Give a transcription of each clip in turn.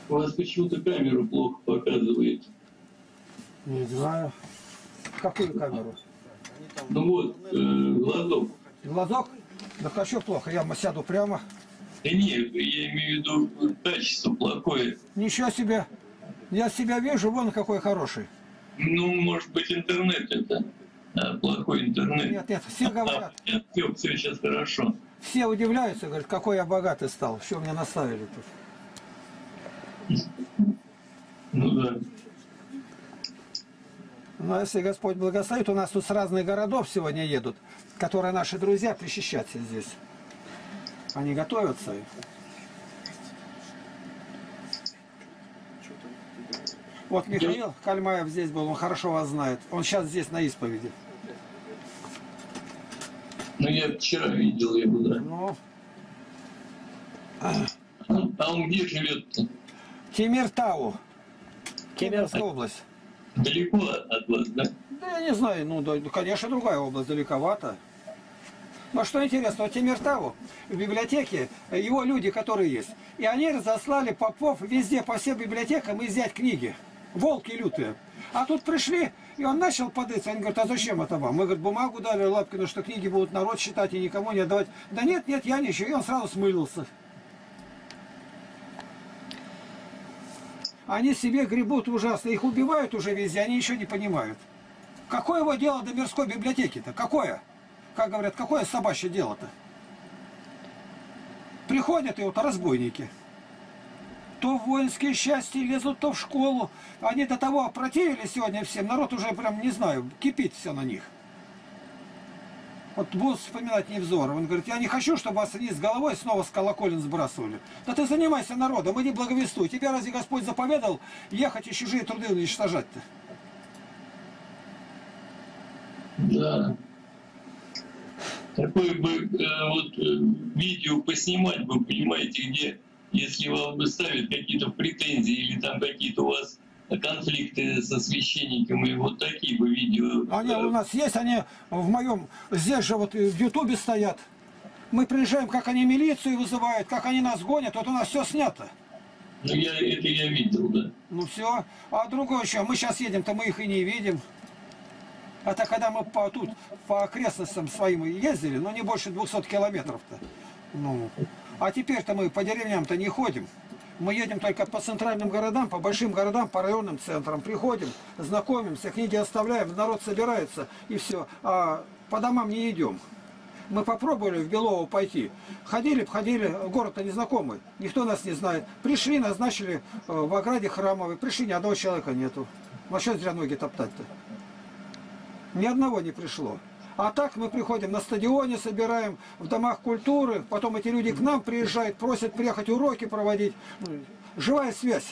У вас почему-то камеру плохо показывает. Не знаю. Какую камеру? Ну вот, глазок. Глазок? Да хочу плохо, я сяду прямо. Да нет, я имею в виду качество плохое. Ничего себе. Я себя вижу, вон какой хороший. Ну, может быть, интернет это. Плохой интернет. Нет, нет, все говорят. Нет, все сейчас хорошо. Все удивляются, говорят, какой я богатый стал. Что меня наставили тут? Ну да. Но если Господь благословит, у нас тут с разных городов сегодня едут, которые наши друзья причащаться здесь. Они готовятся. Вот Михаил Кальмаев здесь был, он хорошо вас знает. Он сейчас здесь на исповеди. Ну, я вчера видел его, да. Ну. А он где живет-то? Темиртау. Кемеровская область. Далеко от вас, да? Да я не знаю, ну, да, конечно, другая область, далековато. Но что интересно, вот Темиртау, в библиотеке, его люди, которые есть, и они разослали попов везде, по всем библиотекам изъять книги. Волки лютые. А тут пришли, и он начал подыться. Они говорят, а зачем это вам? Мы, говорит, бумагу дали Лапкину, что книги будут народ читать и никому не отдавать. Да нет, нет, я ничего. И он сразу смылился. Они себе гребут ужасно, их убивают уже везде, они ничего не понимают. Какое его дело до мирской библиотеки-то? Какое? Как говорят, какое собачье дело-то? Приходят и вот разбойники. То в воинские части лезут, то в школу. Они до того опротивили сегодня всем. Народ уже прям, не знаю, кипит все на них. Вот будут вспоминать Невзоров. Он говорит, я не хочу, чтобы вас вниз головой снова с колоколен сбрасывали. Да ты занимайся народом, иди благовествуй. Тебе разве Господь заповедал ехать и чужие труды уничтожать-то? Да. Такое бы видео поснимать бы, понимаете, где, если вам бы ставят какие-то претензии или там какие-то у вас конфликты со священниками, вот такие бы видео. Они у нас есть, они в моем, здесь же вот в Ютубе стоят. Мы приезжаем, как они милицию вызывают, как они нас гонят, вот у нас все снято. Ну, это я видел, да. Ну все. А другое еще, мы сейчас едем-то, мы их и не видим. Это когда мы тут по окрестностям своим ездили, но не больше 200 километров-то. Ну, а теперь-то мы по деревням-то не ходим. Мы едем только по центральным городам, по большим городам, по районным центрам. Приходим, знакомимся, книги оставляем, народ собирается и все. А по домам не идем. Мы попробовали в Белово пойти. Ходили, город-то незнакомый, никто нас не знает. Пришли, назначили в ограде храмовой, пришли, ни одного человека нету. Ну а что зря ноги топтать-то? Ни одного не пришло. А так мы приходим на стадионе, собираем в домах культуры, потом эти люди к нам приезжают, просят приехать уроки проводить. Живая связь.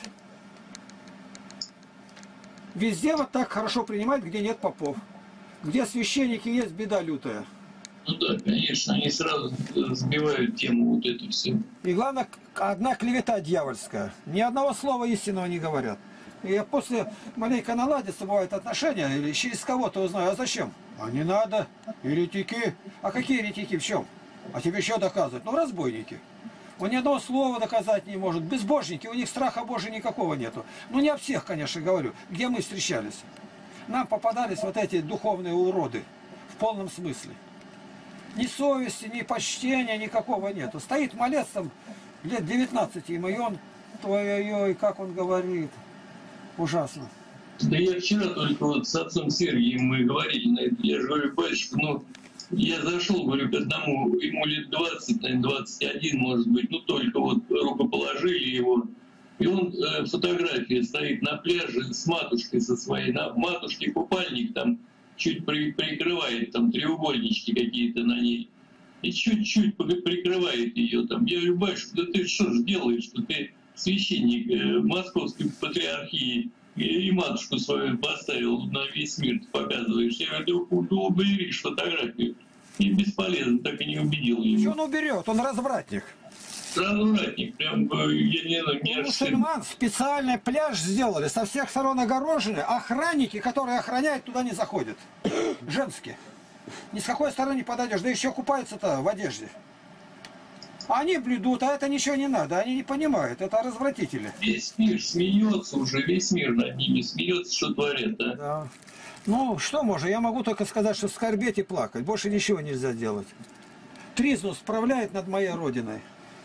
Везде вот так хорошо принимают, где нет попов. Где священники есть, беда лютая. Ну да, конечно, они сразу сбивают тему вот эту все. И главное, одна клевета дьявольская. Ни одного слова истинного не говорят. И после маленько наладится, бывают отношения, или через кого-то узнаю, а зачем? А не надо, еретики. А какие еретики, в чем? А тебе что доказывать? Ну, разбойники. Он ни одного слова доказать не может. Безбожники, у них страха Божия никакого нету. Ну, не об всех, конечно, говорю, где мы встречались. Нам попадались вот эти духовные уроды, в полном смысле. Ни совести, ни почтения никакого нету. Стоит малец там лет 19, ему, и он, ой-ой-ой, как он говорит. Ужасно. Да я вчера только вот с отцом Сергием мы говорили на это. Я же говорю, батюшка, ну, я зашел, говорю, к одному, ему лет 20, наверное, 21, может быть, ну, только вот рукоположили его. И он фотография стоит на пляже с матушкой со своей, на матушке купальник там чуть прикрывает, там треугольнички какие-то на ней. И чуть-чуть прикрывает ее там. Я говорю, батюшка, да ты что ж делаешь, что ты священник Московской патриархии и матушку свою поставил на весь мир, ты показываешь. Я говорю, да уберешь фотографию. И бесполезно, так и не убедил его. Что он уберет? Он развратник. Развратник, прям, я не мусульман специальный пляж сделали, со всех сторон огорожены, охранники, которые охраняют, туда не заходят. Женские. Ни с какой стороны не подойдешь, да еще купаются-то в одежде. Они блюдут, а это ничего не надо. Они не понимают, это развратители. Весь мир смеется уже, весь мир над ними смеется, что творят, да? Да. Ну, что можно? Я могу только сказать, что скорбеть и плакать. Больше ничего нельзя делать. Тризну справляет над моей родиной.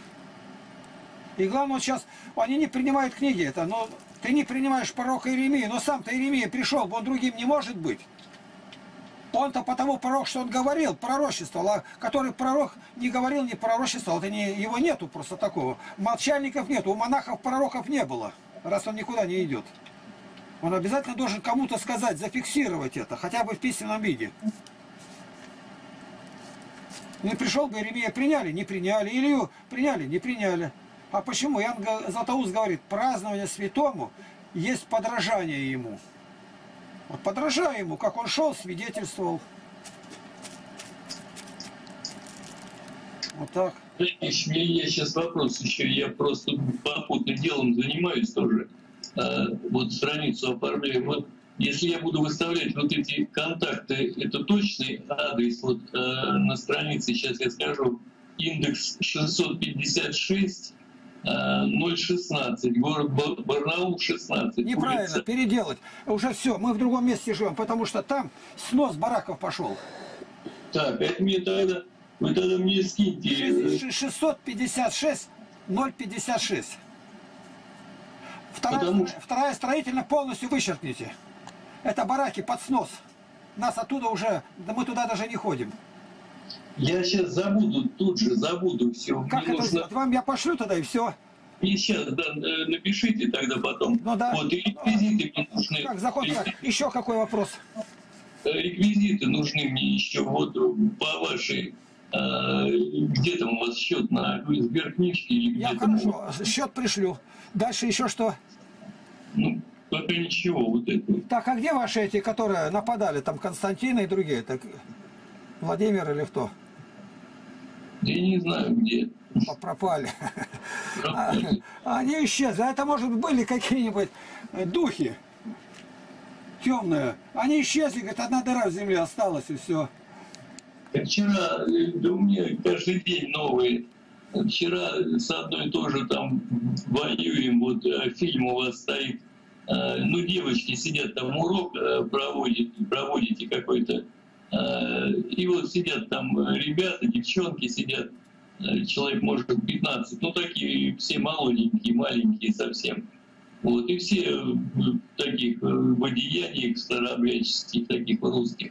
И главное, вот сейчас они не принимают книги. Это, но ты не принимаешь пророка Иеремию, но сам-то Иеремия пришел, он другим не может быть. Он-то потому пророк, что он говорил, пророчествовал, а который пророк не говорил, не пророчествовал, это не, его нету просто такого. Молчальников нету, у монахов пророков не было, раз он никуда не идет. Он обязательно должен кому-то сказать, зафиксировать это, хотя бы в письменном виде. Ну и пришел бы Иеремия, приняли, не приняли, Илью приняли, не приняли. А почему? Иоанн Златоуст говорит, празднование святому есть подражание ему. Вот подражай ему, как он шел, свидетельствовал. Вот так. Знаешь, у меня есть сейчас вопрос еще, я просто попутным делом занимаюсь тоже. Вот страницу оформляю. Вот если я буду выставлять вот эти контакты, это точный адрес вот на странице, сейчас я скажу, индекс 656 016, город Барнаул 16. Неправильно, улица. переделать. Уже все, мы в другом месте живем, потому что там снос бараков пошел. Так, это мне тогда, вы тогда мне скиньте. 656 056. Потому что- Вторая строительная полностью вычеркните. Это бараки под снос. Нас оттуда уже, да мы туда даже не ходим. Я сейчас забуду, тут же забуду все. Как это сделать? Вам я пошлю тогда и все. И сейчас, да, напишите тогда потом. Ну да. Вот, и реквизиты мне нужны. Как закон? Еще какой вопрос? Реквизиты нужны мне еще вот по вашей, где там у вас счет на сберкнижке или где Я там? хорошо, счет пришлю. Дальше еще что? Ну, пока ничего, вот это. Так, а где ваши эти, которые нападали, там Константин и другие? Так, Владимир или кто? Я не знаю где. Пропали. Пропали. Они исчезли. А это, может, были какие-нибудь духи темные. Они исчезли, говорит, одна дыра в земле осталась, и все. Вчера, да у меня каждый день новые. Вчера с одной тоже там воюем, вот фильм у вас стоит. Ну, девочки сидят там, урок проводите какой-то. И вот сидят там ребята, девчонки сидят, человек, может, 15, ну, такие все молоденькие, маленькие совсем. Вот, и все в таких в одеяниях старообрядческих, таких русских.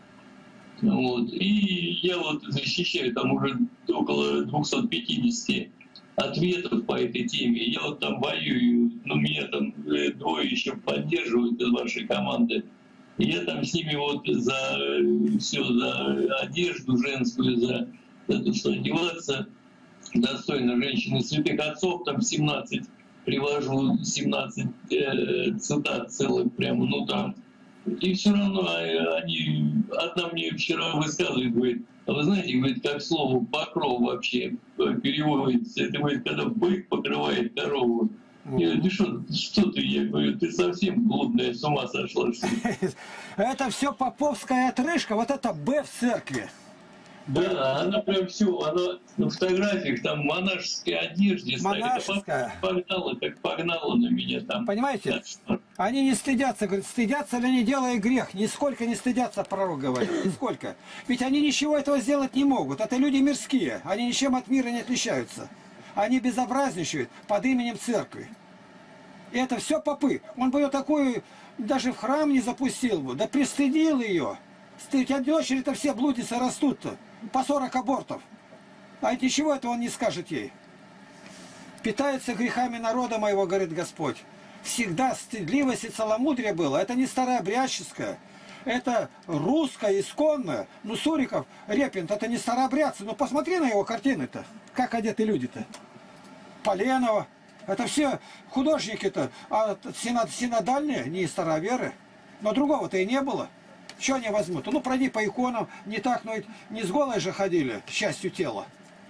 Вот, и я вот защищаю там уже около 250 ответов по этой теме. Я вот там воюю, ну, меня там двое еще поддерживают из вашей команды. Я там с ними вот за все, за одежду женскую, за то, что одеваться достойно женщины. Святых отцов там 17, привожу 17 цитат целых прямо, ну там. И все равно они, одна мне вчера высказывает, говорит, а вы знаете, говорит, как слово покров вообще переводится, это, говорит, когда бык покрывает корову. Я говорю, что ты? Я говорю, ты совсем блудная, с ума сошла, что ли? Это все поповская отрыжка, вот это Б в церкви. Да, она прям все, она на фотографиях там в монашеской одежде стоит. Монашеская. Так погнала на меня там. Понимаете? Так что- Они не стыдятся, говорят, стыдятся ли они, делая грех. Нисколько не стыдятся, пророк говорит, нисколько. Ведь они ничего этого сделать не могут. Это люди мирские, они ничем от мира не отличаются. Они безобразничают под именем церкви. И это все попы. Он бы ее такую даже в храм не запустил бы, да пристыдил ее. Стыдь, а дочери-то все блудницы растут-то. По 40 абортов. А ведь ничего этого он не скажет ей. Питается грехами народа моего, говорит Господь. Всегда стыдливость и целомудрие было. Это не старообрядческое. Это русское, исконное. Ну, Суриков, Репин, это не старообрядцы. Ну, посмотри на его картины-то. Как одеты люди-то. Поленова. Это все художники-то. А синодальные, не староверы. Но другого-то и не было. Что они возьмут? Ну, пройди по иконам. Не так, но ведь не с голой же ходили, частью тела.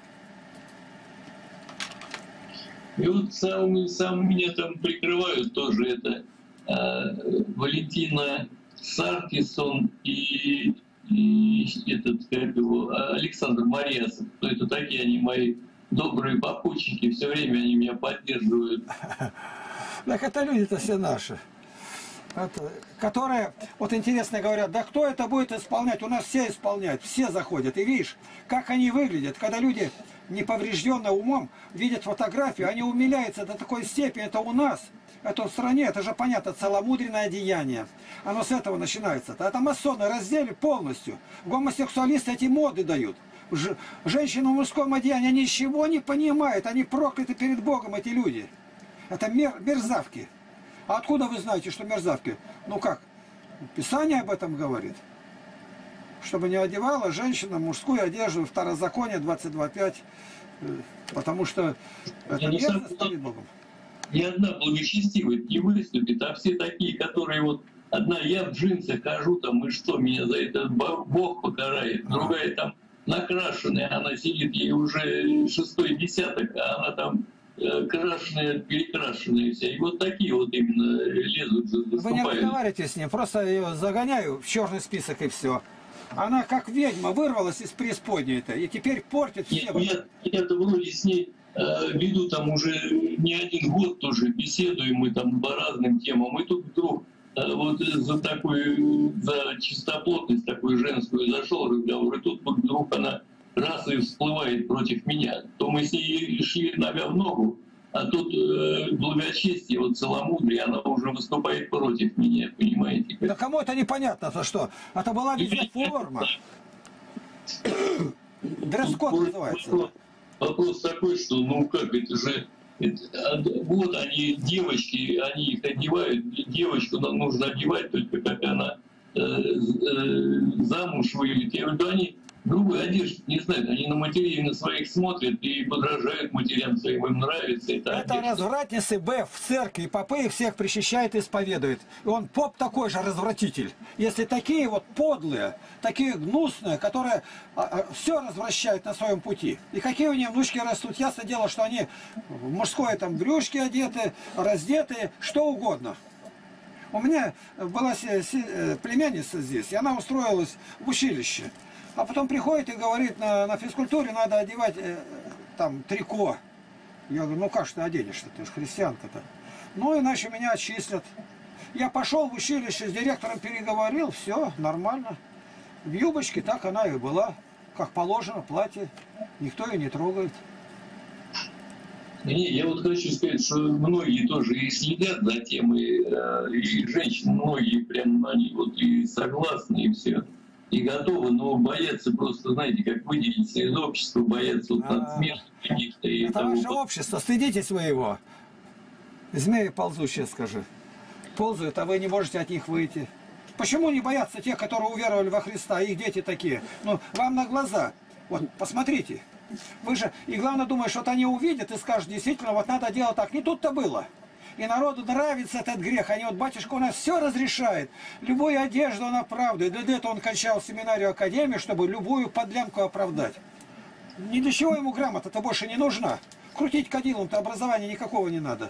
И вот сам меня там прикрывают тоже это Валентина Саркисон и этот, как его, Александр Марьясов. Это такие они мои добрые попутчики, все время они меня поддерживают. Так это люди-то все наши. Которые, вот интересно говорят, да кто это будет исполнять? У нас все исполняют, все заходят. И видишь, как они выглядят. Когда люди, неповрежденные умом, видят фотографию, они умиляются до такой степени. Это у нас, это в стране, это же понятно, целомудренное деяние. Оно с этого начинается. Это масоны раздели полностью. Гомосексуалисты эти моды дают. Женщины в мужском одеянии, они ничего не понимают. Они прокляты перед Богом, эти люди. Это мерзавки. А откуда вы знаете, что мерзавки? Ну как? Писание об этом говорит. Чтобы не одевала женщина мужскую одежду, Второзаконие 22:5. Потому что это мерзость перед Богом. Ни одна благочестивая не выступит, а все такие, которые вот одна я в джинсах хожу, там, и что, меня за это Бог покарает. Другая там накрашенная, она сидит, ей уже 6-й десяток, а она там крашеная, перекрашенная вся. И вот такие вот именно лезут, заступают. Вы не разговариваете с ним, просто ее загоняю в черный список и все. Она как ведьма вырвалась из преисподней-то и теперь портит все. Я-то вроде с ней веду там уже не один год тоже, беседуем мы там по разным темам. И тут вдруг вот за чистоплотность такую женскую зашел разговор, и тут вот вдруг она раз и всплывает против меня. То мы с ней шли нога в ногу, а тут благочестие, вот целомудрие, она уже выступает против меня, понимаете? Да кому это непонятно, за что? Это была везде форма. Дресс-код называется. Вопрос такой, что ну как, это же... вот они, девочки, они их одевают. Девочку нам нужно одевать только как она замуж выйдет. Я говорю, да они другую одежду не знают. Они на матерей на своих смотрят и подражают матерям своим, им нравится. Это развратницы Б в церкви, попы их всех причащает и исповедует. И он поп такой же развратитель. Если такие вот подлые, такие гнусные, которые все развращают на своем пути. И какие у них внучки растут. Ясно дело, что они в мужское там брюшки одеты, раздеты, что угодно. У меня была племянница здесь, и она устроилась в училище. А потом приходит и говорит, на физкультуре надо одевать там трико. Я говорю, ну как же ты оденешь-то, ты же христианка-то. Ну иначе меня отчислят. Я пошел в училище, с директором переговорил, все нормально. В юбочке так она и была, как положено, платье. Никто ее не трогает. Не, я вот хочу сказать, что многие тоже и следят за тем, и женщины многие прям, они вот и согласны, и все. И готовы, но боятся просто, знаете, как выделиться из общества, боятся вот надсмешек каких-то. Это ваше общество, стыдитесь вы его. Змеи ползущие, скажи. Ползают, а вы не можете от них выйти. Почему не боятся тех, которые уверовали во Христа, их дети такие? Ну, вам на глаза. Вот, посмотрите. Вы же, и главное, думаешь, вот они увидят и скажут, действительно, вот надо делать так. Не тут-то было. И народу нравится этот грех. Они вот, батюшка у нас все разрешает. Любую одежду он оправдывает. Для этого он кончал семинарию академию, чтобы любую подлянку оправдать. Ни для чего ему грамота-то больше не нужна. Крутить кадилом-то образования никакого не надо.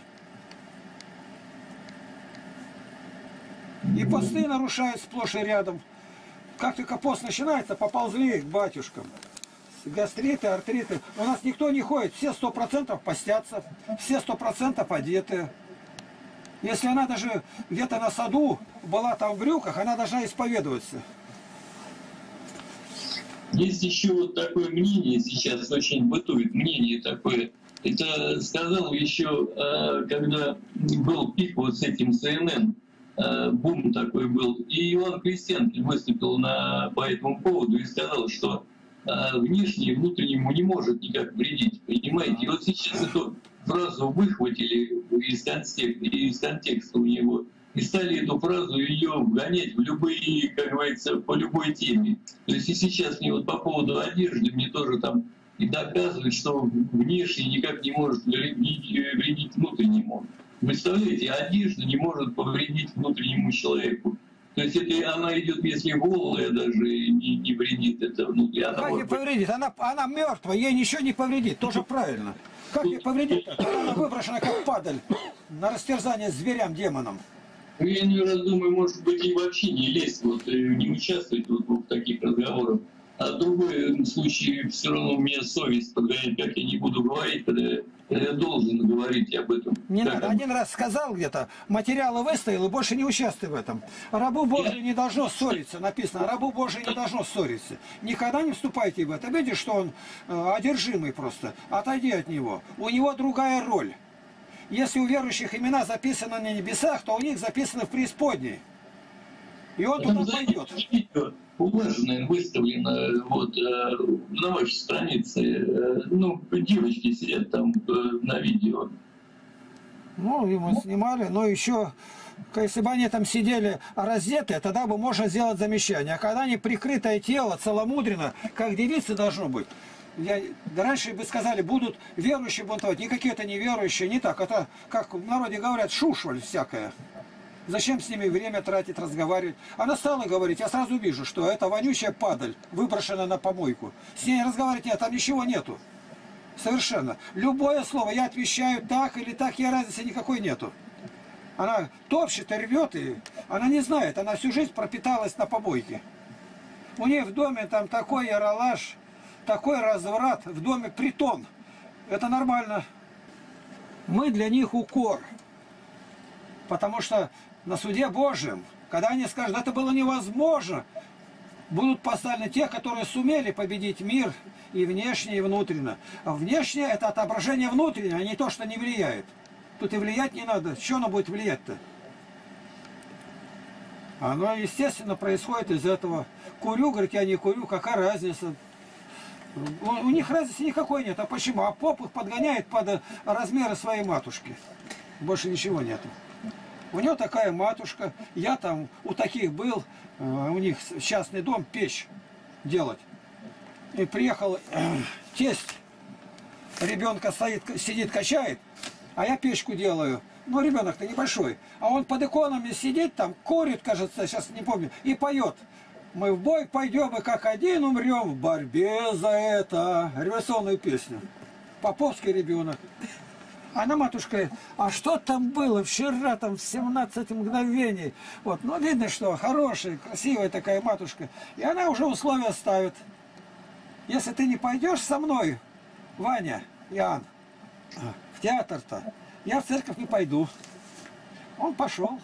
И посты нарушают сплошь и рядом. Как только пост начинается, поползли к батюшкам. Гастриты, артриты. У нас никто не ходит. Все 100% постятся. Все 100% одеты. Если она даже где-то на саду была там в брюках, она должна исповедоваться. Есть еще вот такое мнение сейчас, очень бытует мнение такое. Это сказал еще, когда был пик вот с этим ЦНН, бум такой был. И Иван Крестьянкин выступил по этому поводу и сказал, что внешнее внутреннему не может никак вредить. Понимаете? И вот сейчас эту фразу выхватили из контекста у него и стали эту фразу ее вгонять в любые, как говорится, по любой теме. То есть и сейчас мне вот по поводу одежды мне тоже там и доказывают, что внешне никак не может вредить внутреннему. Представляете, одежда не может повредить внутреннему человеку. То есть это она идет, если голая даже не вредит это внутри. Как ей повредит? Она мертвая, ей ничего не повредит, тоже правильно. Как ей повредит? Она выброшена как падаль на растерзание зверям, демонам. Я не раз думаю, может быть, и вообще не лезть, вот, не участвовать вот в таких разговорах. А в другой случае все равно у меня совесть подгоняет, как я не буду говорить, когда я должен говорить об этом. Не Как надо. Один раз сказал где-то, материалы выставил и больше не участвуй в этом. Рабу Божию не должно ссориться, написано. Рабу Божию не должно ссориться. Никогда не вступайте в это. Видишь, что он одержимый просто. Отойди от него. У него другая роль. Если у верующих имена записаны на небесах, то у них записаны в преисподней. И он туда пойдет. У вас, наверное, выставлено вот, на вашей странице, ну, девочки сидят там на видео. Ну, и мы снимали, но еще, если бы они там сидели раздетые, тогда бы можно сделать замечание. А когда они прикрытое тело, целомудренно, как девицы должно быть, раньше бы сказали, будут верующие бунтовать. Никакие это не верующие, не так. Это, как в народе говорят, шушваль всякая. Зачем с ними время тратить, разговаривать? Она стала говорить, я сразу вижу, что это вонючая падаль, выброшена на помойку. С ней разговаривать нет, там ничего нету. Совершенно. Любое слово я отвечаю так или так, я разницы никакой нету. Она топчет и рвет, и она не знает, она всю жизнь пропиталась на помойке. У нее в доме там такой яролаж, такой разврат, в доме притон. Это нормально. Мы для них укор. Потому что на суде Божьем, когда они скажут, это было невозможно, будут поставлены те, которые сумели победить мир и внешне, и внутренне. А внешне это отображение внутреннего, а не то, что не влияет. Тут и влиять не надо. Что оно будет влиять-то? Оно, естественно, происходит из этого. Курю, говорит, я не курю, какая разница? У них разницы никакой нет. А почему? А поп их подгоняет под размеры своей матушки. Больше ничего нету. У него такая матушка, я там у таких был, у них частный дом, печь делать. И приехал тесть, ребенка стоит, сидит, качает, а я печку делаю. Ну, ребенок-то небольшой. А он под иконами сидит там, курит, кажется, сейчас не помню, и поет. Мы в бой пойдем и как один умрем в борьбе за это. Революционную песню. Поповский ребенок. Она, матушка, а что там было вчера, там, в 17 мгновений? Вот, ну, видно, что хорошая, красивая такая матушка. И она уже условия ставит. Если ты не пойдешь со мной, Ваня, Иоанн, в театр-то, я в церковь не пойду. Он пошел,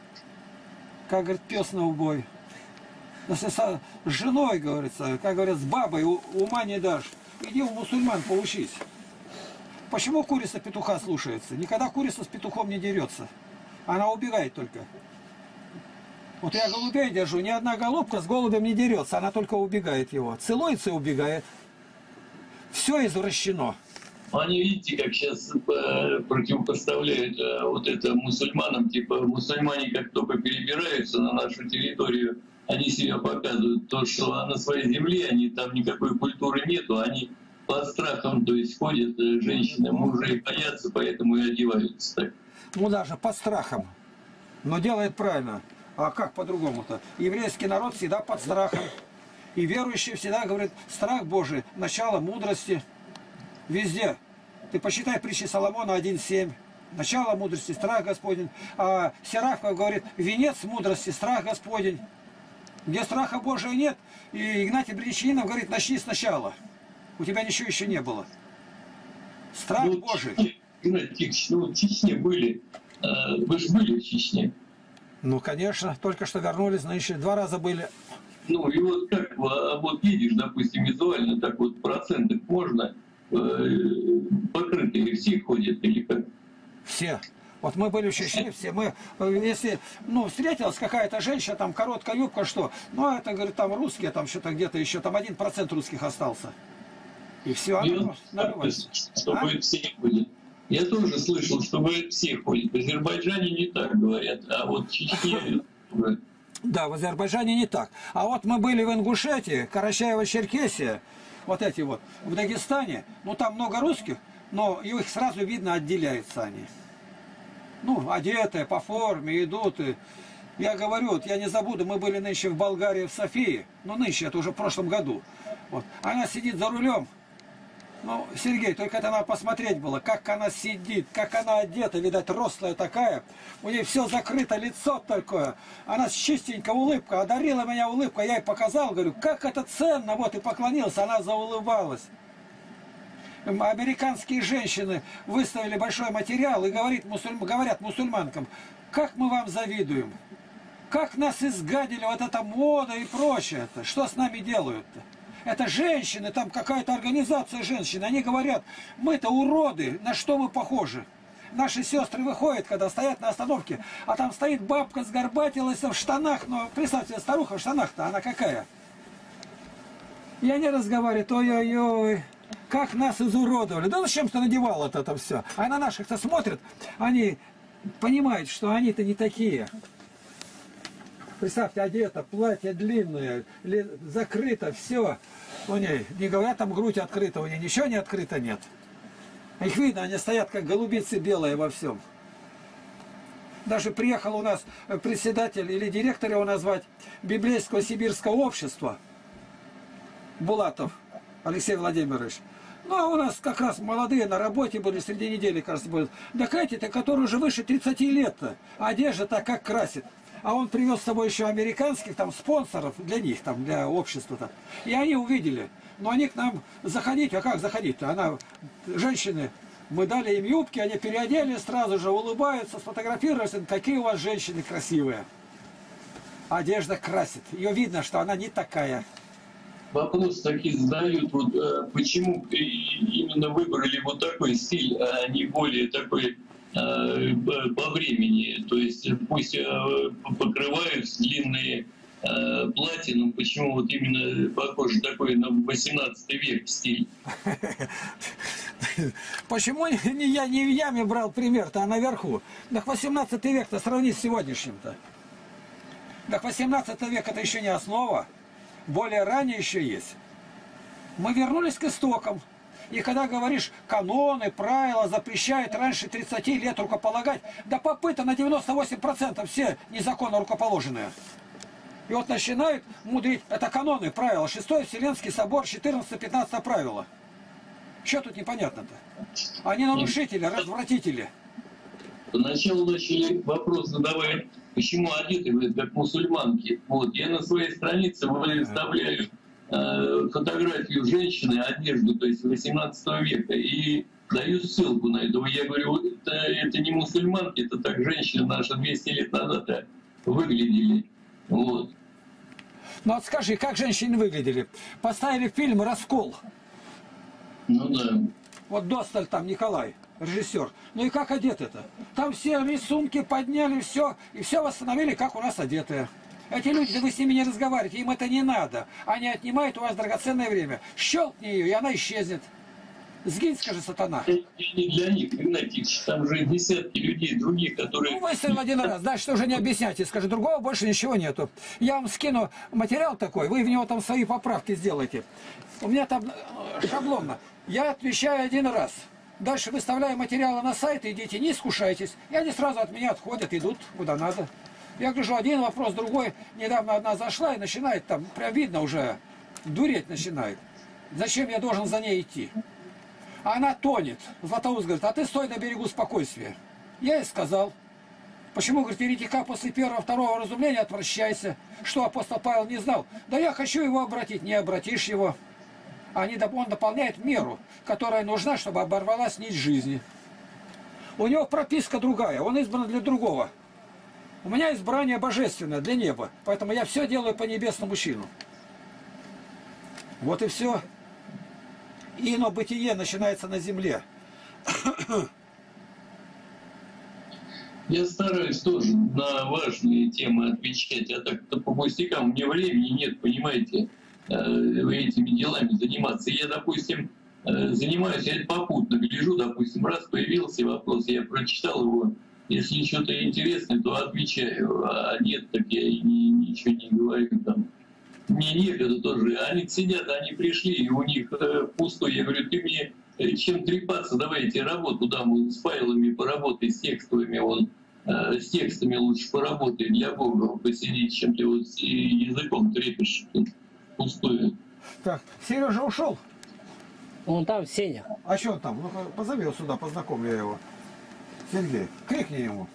как, говорит, пес на убой. Если с женой, говорится, как говорят, с бабой ума не дашь, иди у мусульман поучись. Почему курица петуха слушается? Никогда курица с петухом не дерется. Она убегает только. Вот я голубей держу, ни одна голубка с голубем не дерется, она только убегает его. Целуется и убегает. Все извращено. Они, видите, как сейчас противопоставляют вот это мусульманам, типа мусульмане как только перебираются на нашу территорию, они себя показывают, то, что на своей земле, они там никакой культуры нету, они под страхом, то есть ходят женщины, мужи боятся, поэтому и одеваются так. Ну даже под страхом. Но делает правильно. А как по-другому-то? Еврейский народ всегда под страхом. И верующие всегда говорят, страх Божий, начало мудрости. Везде. Ты посчитай притчи Соломона 1.7. Начало мудрости, страх Господень. А Серафка говорит, венец мудрости, страх Господень. Где страха Божия нет, и Игнатий Бринчанинов говорит, начни сначала. У тебя ничего еще не было. Страх Божий. Ну, в Чечне были. Вы же были в Чечне. Ну, конечно. Только что вернулись, значит, 2 раза были. Ну, и вот как вот едешь, допустим, визуально, так вот в процентах можно, покрытые все ходят или как? Все. Вот мы были в Чечне, все. Мы, если, ну, встретилась какая-то женщина, там, короткая юбка, что? Ну, это, говорит, там русские, там что-то где-то еще, там 1% русских остался. И все, оно нарывается. Что будет все ходят. Я тоже слышал, что говорят, все ходят. В Азербайджане не так говорят, а вот в Чечне... Да, в Азербайджане не так. А вот мы были в Ингушетии, Карачаево-Черкесия, вот эти вот, в Дагестане, ну там много русских, но их сразу видно, отделяются они. Ну, одетые, по форме, идут. И... Я говорю, вот я не забуду, мы были нынче в Болгарии, в Софии, ну нынче, это уже в прошлом году. Вот. Она сидит за рулем, Ну, Сергей, только это надо посмотреть было, как она сидит, как она одета, видать, рослая такая. У нее все закрыто, лицо такое. Она с чистенькой улыбкой, одарила меня улыбкой. Я ей показал, говорю, как это ценно, вот, и поклонился. Она заулыбалась. Американские женщины выставили большой материал и говорят мусульманкам, как мы вам завидуем. Как нас изгадили, вот эта мода и прочее-то. Что с нами делают-то? Это женщины, там какая-то организация женщин. Они говорят, мы-то уроды, на что мы похожи? Наши сестры выходят, когда стоят на остановке, а там стоит бабка с горбатилась в штанах. Ну, представьте, старуха в штанах-то, она какая? И они разговаривают, ой-ой-ой, как нас изуродовали. Да зачем ты надевал это все? А на наших-то смотрят, они понимают, что они-то не такие. Представьте, одета, платье длинное, закрыто, все. У ней, не говорят, там грудь открыта, у нее ничего не открыто нет. Их видно, они стоят как голубицы белые во всем. Даже приехал у нас председатель или директор его назвать Библейского сибирского общества, Булатов Алексей Владимирович. Ну, а у нас как раз молодые на работе были, среди недели, кажется, будут. Так эти-то, которые уже выше 30 лет-то, одежда-то как красит. А он привез с собой еще американских там спонсоров для них, там, для общества-то. И они увидели. Но они к нам заходить, а как заходить-то? Она, женщины, мы дали им юбки, они переоделись, сразу же улыбаются, сфотографировались. Какие у вас женщины красивые. Одежда красит. Ее видно, что она не такая. Вопрос таки задают, вот, почему именно выбрали вот такой стиль, а не более такой по времени. То есть пусть покрывают длинные платья, но почему вот именно похоже такой на 18 век стиль? Почему не я не в яме брал пример-то, а наверху? Так 18 век-то сравни с сегодняшним-то. Так 18 век это еще не основа. Более ранее еще есть. Мы вернулись к истокам. И когда говоришь, каноны, правила запрещают раньше 30 лет рукополагать, да попы-то на 98% все незаконно рукоположенные. И вот начинают мудрить, это каноны, правила, 6-й Вселенский собор, 14-15 правила. Что тут непонятно-то? Они нарушители, развратители. Поначалу начали вопрос задавать, почему одеты вы как мусульманки. Вот, я на своей странице выставляю фотографию женщины, одежду, то есть 18 века, и даю ссылку на это. Я говорю, вот это не мусульманки, это так женщины наши 200 лет назад выглядели. Вот. Ну вот скажи, как женщины выглядели? Поставили фильм «Раскол». Ну да. Вот Досталь там, Николай, режиссер. Ну и как одеты-то? Там все рисунки подняли, все, и все восстановили, как у нас одетые. Эти люди, да вы с ними не разговариваете, им это не надо. Они отнимают у вас драгоценное время. Щелкни ее, и она исчезнет. Сгинь, скажи, сатана. Это не для них, Игнатьевич, там же десятки людей других, которые... Ну, выставил один раз, дальше уже не объясняйте. Скажи, другого больше ничего нету. Я вам скину материал такой, вы в него там свои поправки сделаете. У меня там шаблонно. Я отвечаю один раз. Дальше выставляю материалы на сайт, идите, не искушайтесь. И они сразу от меня отходят, идут куда надо. Я гляжу, один вопрос, другой. Недавно одна зашла и начинает там, прям видно уже, дуреть начинает. Зачем я должен за ней идти? А она тонет. Златоуст говорит, а ты стой на берегу спокойствия. Я ей сказал. Почему, говорит, еретика после первого-второго разумления отвращайся? Что апостол Павел не знал? Да я хочу его обратить. Не обратишь его. Он дополняет меру, которая нужна, чтобы оборвалась нить жизни. У него прописка другая, он избран для другого. У меня избрание божественное для неба, поэтому я все делаю по небесному чину. Вот и все. Ино бытие начинается на земле. Я стараюсь тоже на важные темы отвечать, а так-то по пустякам мне времени нет, понимаете, этими делами заниматься. Я, допустим, занимаюсь, я попутно гляжу, допустим, раз появился вопрос, я прочитал его, если что-то интересное, то отвечаю, а нет, так я и ничего не говорю там. Мне некогда тоже. Они сидят, они пришли, и у них пустой. Я говорю, ты мне чем трепаться, давай я тебе работу дам, с файлами поработай, с текстовыми, с текстами лучше поработай, для Бога посидеть, чем ты вот с языком трепишь тут пустую. Так, Сережа ушел? Он там, Сеня. А что он там? Ну позови его сюда, познакомлю я его. Сергей, крикни ему.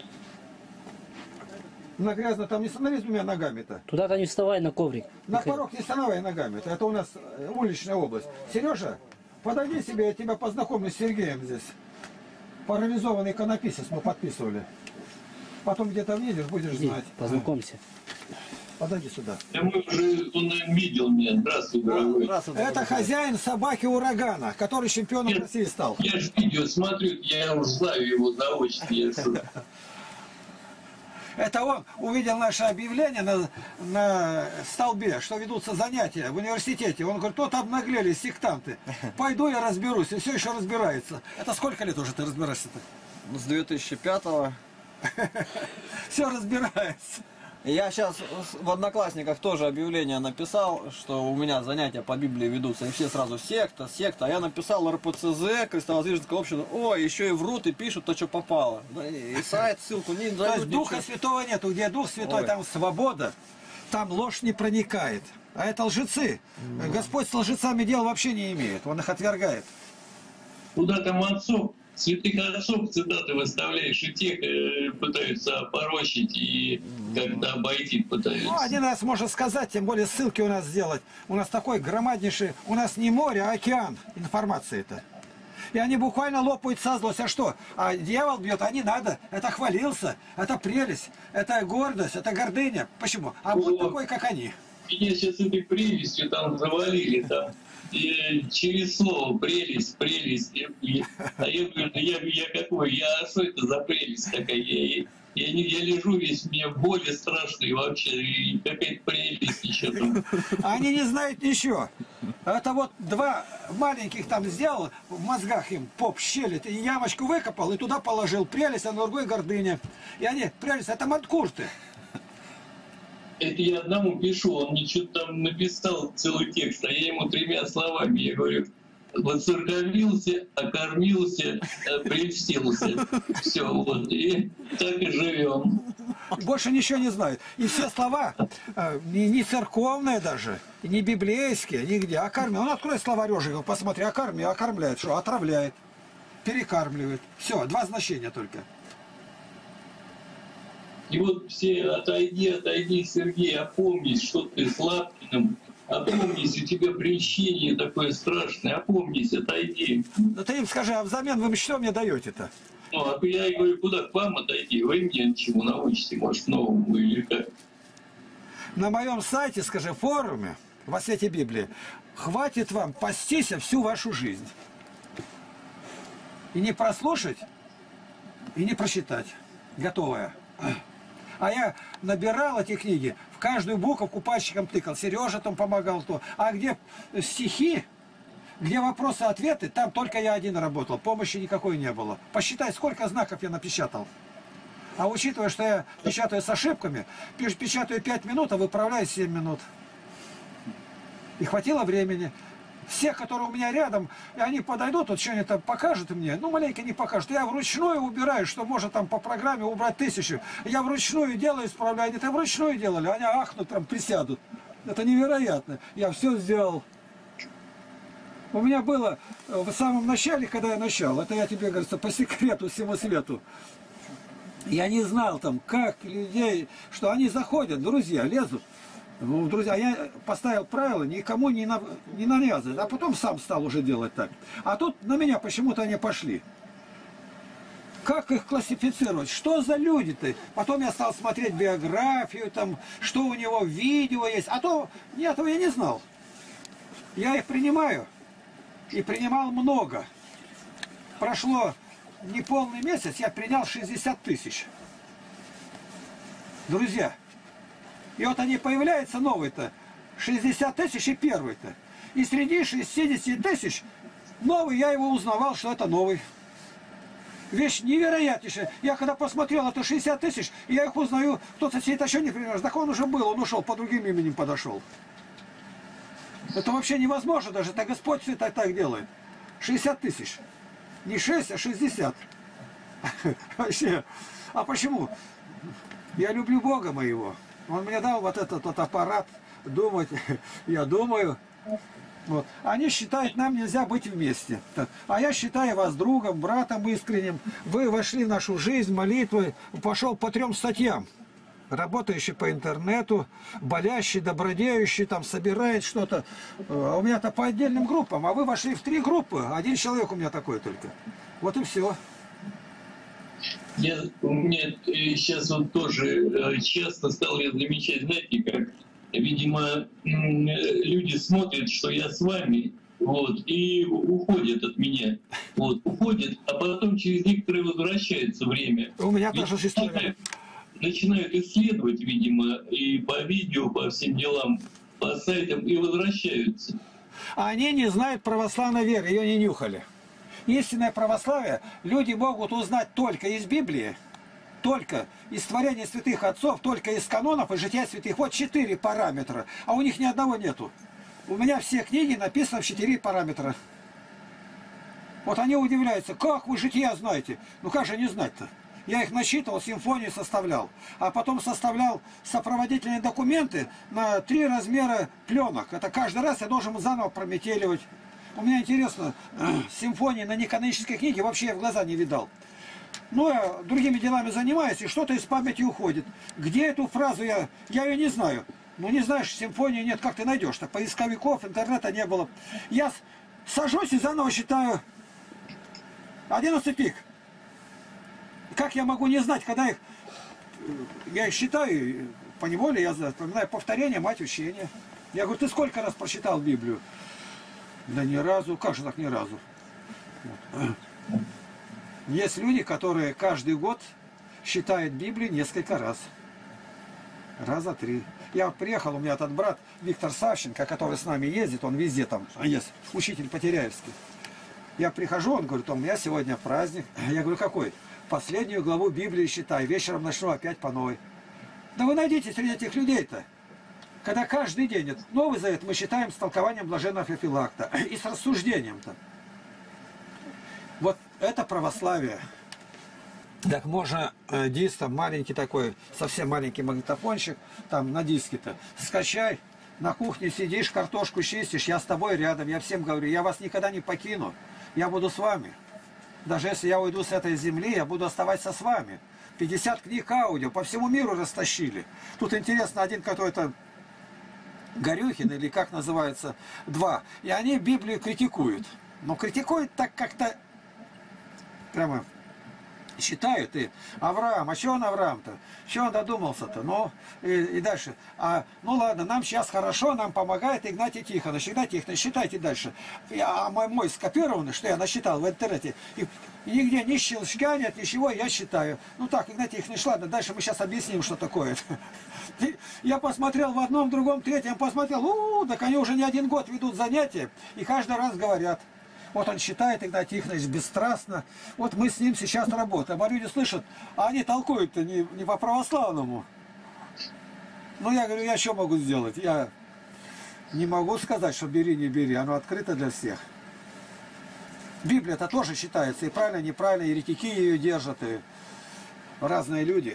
На грязно там не становись двумя ногами-то. Туда-то не вставай на коврик. На порог не становай ногами-то. Это у нас уличная область. Сережа, подойди себе, я тебя познакомлю с Сергеем здесь. Парализованный иконописец мы подписывали. Потом где-то видишь, будешь Иди, знать. познакомься. Подойди сюда. Я мы уже, он видел меня. Здравствуй, дорогой. Это хозяин собаки Урагана, который чемпионом Нет. России стал. Я же видео смотрю, я уже знаю его заочно. Я что- Это он увидел наше объявление на столбе, что ведутся занятия в университете. Он говорит, тут обнаглели сектанты. Пойду я разберусь. И все еще разбирается. Это сколько лет уже ты разбираешься-то? С 2005-го. Все разбирается. Я сейчас в Одноклассниках тоже объявление написал, что у меня занятия по Библии ведутся. И все сразу секта. А я написал РПЦЗ, Крестовоздвиженское общество. О, еще и врут и пишут то, что попало. И сайт, ссылку не То есть Духа Святого нету. Где Дух Святой, Ой. там свобода, там ложь не проникает. А это лжецы. Господь с лжецами дел вообще не имеет. Он их отвергает. Куда там отцов, святых отцов цитаты выставляешь, и тех пытаются опорочить и как-то обойти пытаются. Ну, один раз можно сказать, тем более ссылки у нас сделать. У нас такой громаднейший, у нас не море, а океан информации-то. И они буквально лопают со злости. А что? А дьявол бьет, а не надо. Это хвалился, это прелесть, это гордость, это гордыня. Почему? А будь такой, как они. Меня сейчас этой прелестью там завалили, там, и через слово прелесть. А я говорю, я какой, а что это за прелесть такая? Я лежу весь, мне боли страшные вообще, и какая-то прелесть еще там. Они не знают ничего. Это вот два маленьких там сделал, в мозгах им поп щелит, и ямочку выкопал, и туда положил прелесть, а на другой гордыня. И они, прелесть, это манкурты. Это я одному пишу, он мне что-то там написал целый текст, а я ему 3 словами, я говорю, воцерковился, окормился, прельстился. Все, вот, и так и живем. Больше ничего не знают. И все слова, не церковные даже, не библейские, нигде. Окарми. Он откроет слова Режиков, посмотри, окарми, окормляет, что? Отравляет, перекармливает. Все, 2 значения только. И вот все отойди, Сергей, опомнись, что ты с Лапкиным, опомнись, у тебя прещение такое страшное, опомнись, отойди. Да ты им скажи, а взамен вы что мне даете-то? Ну, а я говорю, куда к вам отойти, вы меня чему научите, может, новому или как? На моем сайте, скажи, форуме, во свете Библии, хватит вам пастись всю вашу жизнь. И не прослушать, и не прочитать. Готовое. А я набирал эти книги, в каждую буковку пальчиком тыкал. Сережа там помогал то. А где стихи, где вопросы-ответы, там только я один работал. Помощи никакой не было. Посчитай, сколько знаков я напечатал. А учитывая, что я печатаю с ошибками, печатаю 5 минут, а выправляю 7 минут. И хватило времени. Всех, которые у меня рядом, и они подойдут, вот что-нибудь там покажут мне, ну, маленько не покажут. Я вручную убираю, что может там по программе убрать 1000. Я вручную делаю, исправляю. Они там вручную делали, они ахнут, там присядут. Это невероятно. Я все сделал. У меня было в самом начале, когда я начал, это я тебе, говорится, по секрету всему свету. Я не знал там, как людей, что они заходят, друзья, лезут. Ну, друзья, я поставил правила никому не навязывать, а потом сам стал уже делать так. А тут на меня почему-то они пошли. Как их классифицировать? Что за люди-то? Потом я стал смотреть биографию, там, что у него в видео есть. А то этого я не знал. Я их принимаю. И принимал много. Прошло неполный месяц, я принял 60 000. Друзья. И вот они появляются новый-то, 60 000 и первый-то. И среди 60 000 новый, я его узнавал, что это новый. Вещь невероятнейшая. Я когда посмотрел, это 60 000, и я их узнаю, кто-то сидит еще не принимает. Так он уже был, он ушел, по другим именем подошел. Это вообще невозможно даже, это Господь все так делает. 60 000. Не 6, а 60. Вообще. А почему? Я люблю Бога моего. Он мне дал вот этот вот аппарат думать. Я думаю. Вот. Они считают, нам нельзя быть вместе. А я считаю вас другом, братом искренним. Вы вошли в нашу жизнь молитвой. Пошел по 3 статьям. Работающий по интернету, болящий, добродеющий, там собирает что-то. А у меня-то по отдельным группам. А вы вошли в 3 группы. 1 человек у меня такой только. Вот и все. У меня сейчас вот тоже часто стал я замечать, знаете, как, видимо, люди смотрят, что я с вами, вот, и уходят от меня. Вот, уходят, а потом через некоторое возвращается время. У меня тоже история. Начинают исследовать, видимо, и по видео, по всем делам, по сайтам, и возвращаются. Они не знают православной веры, ее не нюхали. Истинное православие люди могут узнать только из Библии, только из творения святых отцов, только из канонов и жития святых. Вот 4 параметра, а у них ни одного нету. У меня все книги написаны в 4 параметра. Вот они удивляются, как вы жития знаете? Ну как же не знать-то? Я их насчитывал, симфонии составлял. А потом составлял сопроводительные документы на 3 размера пленок. Это каждый раз я должен заново прометеливать. У меня интересно, симфонии на неканонической книге вообще я в глаза не видал. Но я другими делами занимаюсь, и что-то из памяти уходит. Где эту фразу я ее не знаю. Ну не знаешь, симфонии нет, как ты найдешь-то? Поисковиков, интернета не было. Я сажусь и заново считаю 11 пик. Как я могу не знать, когда я их считаю, поневоле я вспоминаю повторение, мать учения. Я говорю, ты сколько раз прочитал Библию? Да ни разу. Как же так ни разу? Вот. Есть люди, которые каждый год читают Библию несколько раз. Раза 3. Я вот приехал, у меня этот брат Виктор Савченко, который с нами ездит, он везде там есть, учитель Потеряевский. Я прихожу, он говорит, у меня сегодня праздник. Я говорю, какой? Последнюю главу Библии читай, вечером начну опять по новой. Да вы найдите среди этих людей-то, когда каждый день Новый Завет мы читаем с толкованием блаженного Феофилакта и с рассуждением-то. Вот это православие. Так можно диском, маленький такой, совсем маленький магнитофончик, там на диске-то, скачай, на кухне сидишь, картошку чистишь, я с тобой рядом, я всем говорю, я вас никогда не покину, я буду с вами. Даже если я уйду с этой земли, я буду оставаться с вами. 50 книг аудио по всему миру растащили. Тут интересно, один какой-то Горюхин, или как называется, 2. И они Библию критикуют. Но критикуют так как-то прямо считают. И Авраам, а что он Авраам-то? Что он додумался-то? Ну, и дальше. Ну ладно, нам сейчас хорошо, нам помогает Игнатий Тихонович. Игнатий Тихонович, считайте дальше. Мой скопированный, что я насчитал в интернете. И нигде ни щелчка нет, ничего, я считаю. Ну так, Игнатий Тихонович, ладно, дальше мы сейчас объясним, что такое. Я посмотрел в одном, другом, третьем, посмотрел, так они уже не 1 год ведут занятия, и каждый раз говорят. Вот он считает, Игнатий Тихонович, бесстрастно. Вот мы с ним сейчас работаем. А люди слышат, а они толкуют-то не по православному. Ну, я говорю, я что могу сделать? Я не могу сказать, что бери, не бери. Оно открыто для всех. Библия-то тоже считается. И правильно, и неправильно. И еретики ее держат. И разные люди.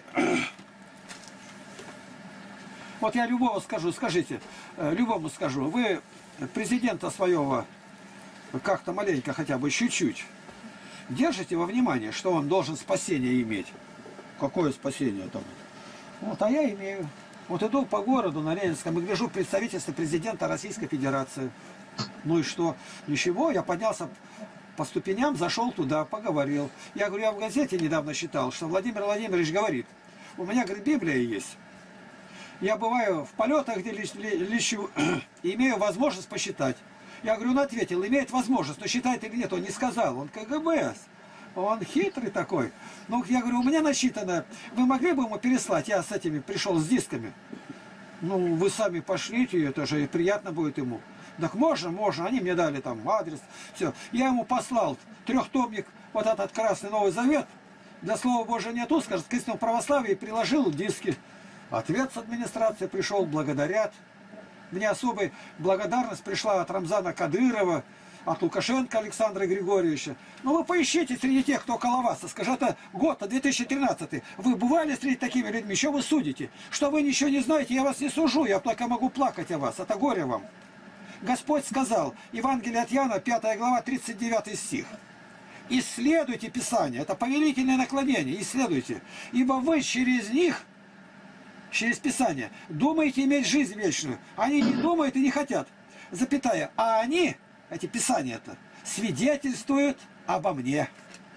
Вот я любого скажу, скажите, любому скажу. Вы президента своего как-то маленько, хотя бы чуть-чуть, держите во внимание, что он должен спасение иметь. Какое спасение там? Вот, а я имею. Вот иду по городу на Ленинском и гляжу представительство президента Российской Федерации. Ну и что? Ничего, я поднялся по ступеням, зашел туда, поговорил. Я говорю, я в газете недавно читал, что Владимир Владимирович говорит, у меня, говорит, Библия есть. Я бываю в полетах, где лечу, и имею возможность посчитать. Я говорю, он ответил, имеет возможность, но считает или нет, он не сказал, он КГБ, он хитрый такой. Ну, я говорю, у меня насчитано, вы могли бы ему переслать, я с этими пришел с дисками. Ну, вы сами пошлите, это же приятно будет ему. Так можно, они мне дали там адрес, все. Я ему послал 3-томник, вот этот Красный Новый Завет, для Слова Божия нету, скажет, к истинному православию, и приложил диски. Ответ с администрации пришел, благодарят. Мне особая благодарность пришла от Рамзана Кадырова, от Лукашенко Александра Григорьевича. Ну вы поищите среди тех, кто около вас. Скажи, это год 2013. Вы бывали среди такими людьми? Что вы судите? Что вы ничего не знаете, я вас не сужу, я только могу плакать о вас. Это горе вам. Господь сказал, Евангелие от Иоанна, 5 глава, 39 стих. Исследуйте Писание, это повелительное наклонение, исследуйте, ибо вы через них, через Писание, думаете иметь жизнь вечную. Они не думают и не хотят, запятая, а они, эти Писания-то, свидетельствуют обо мне.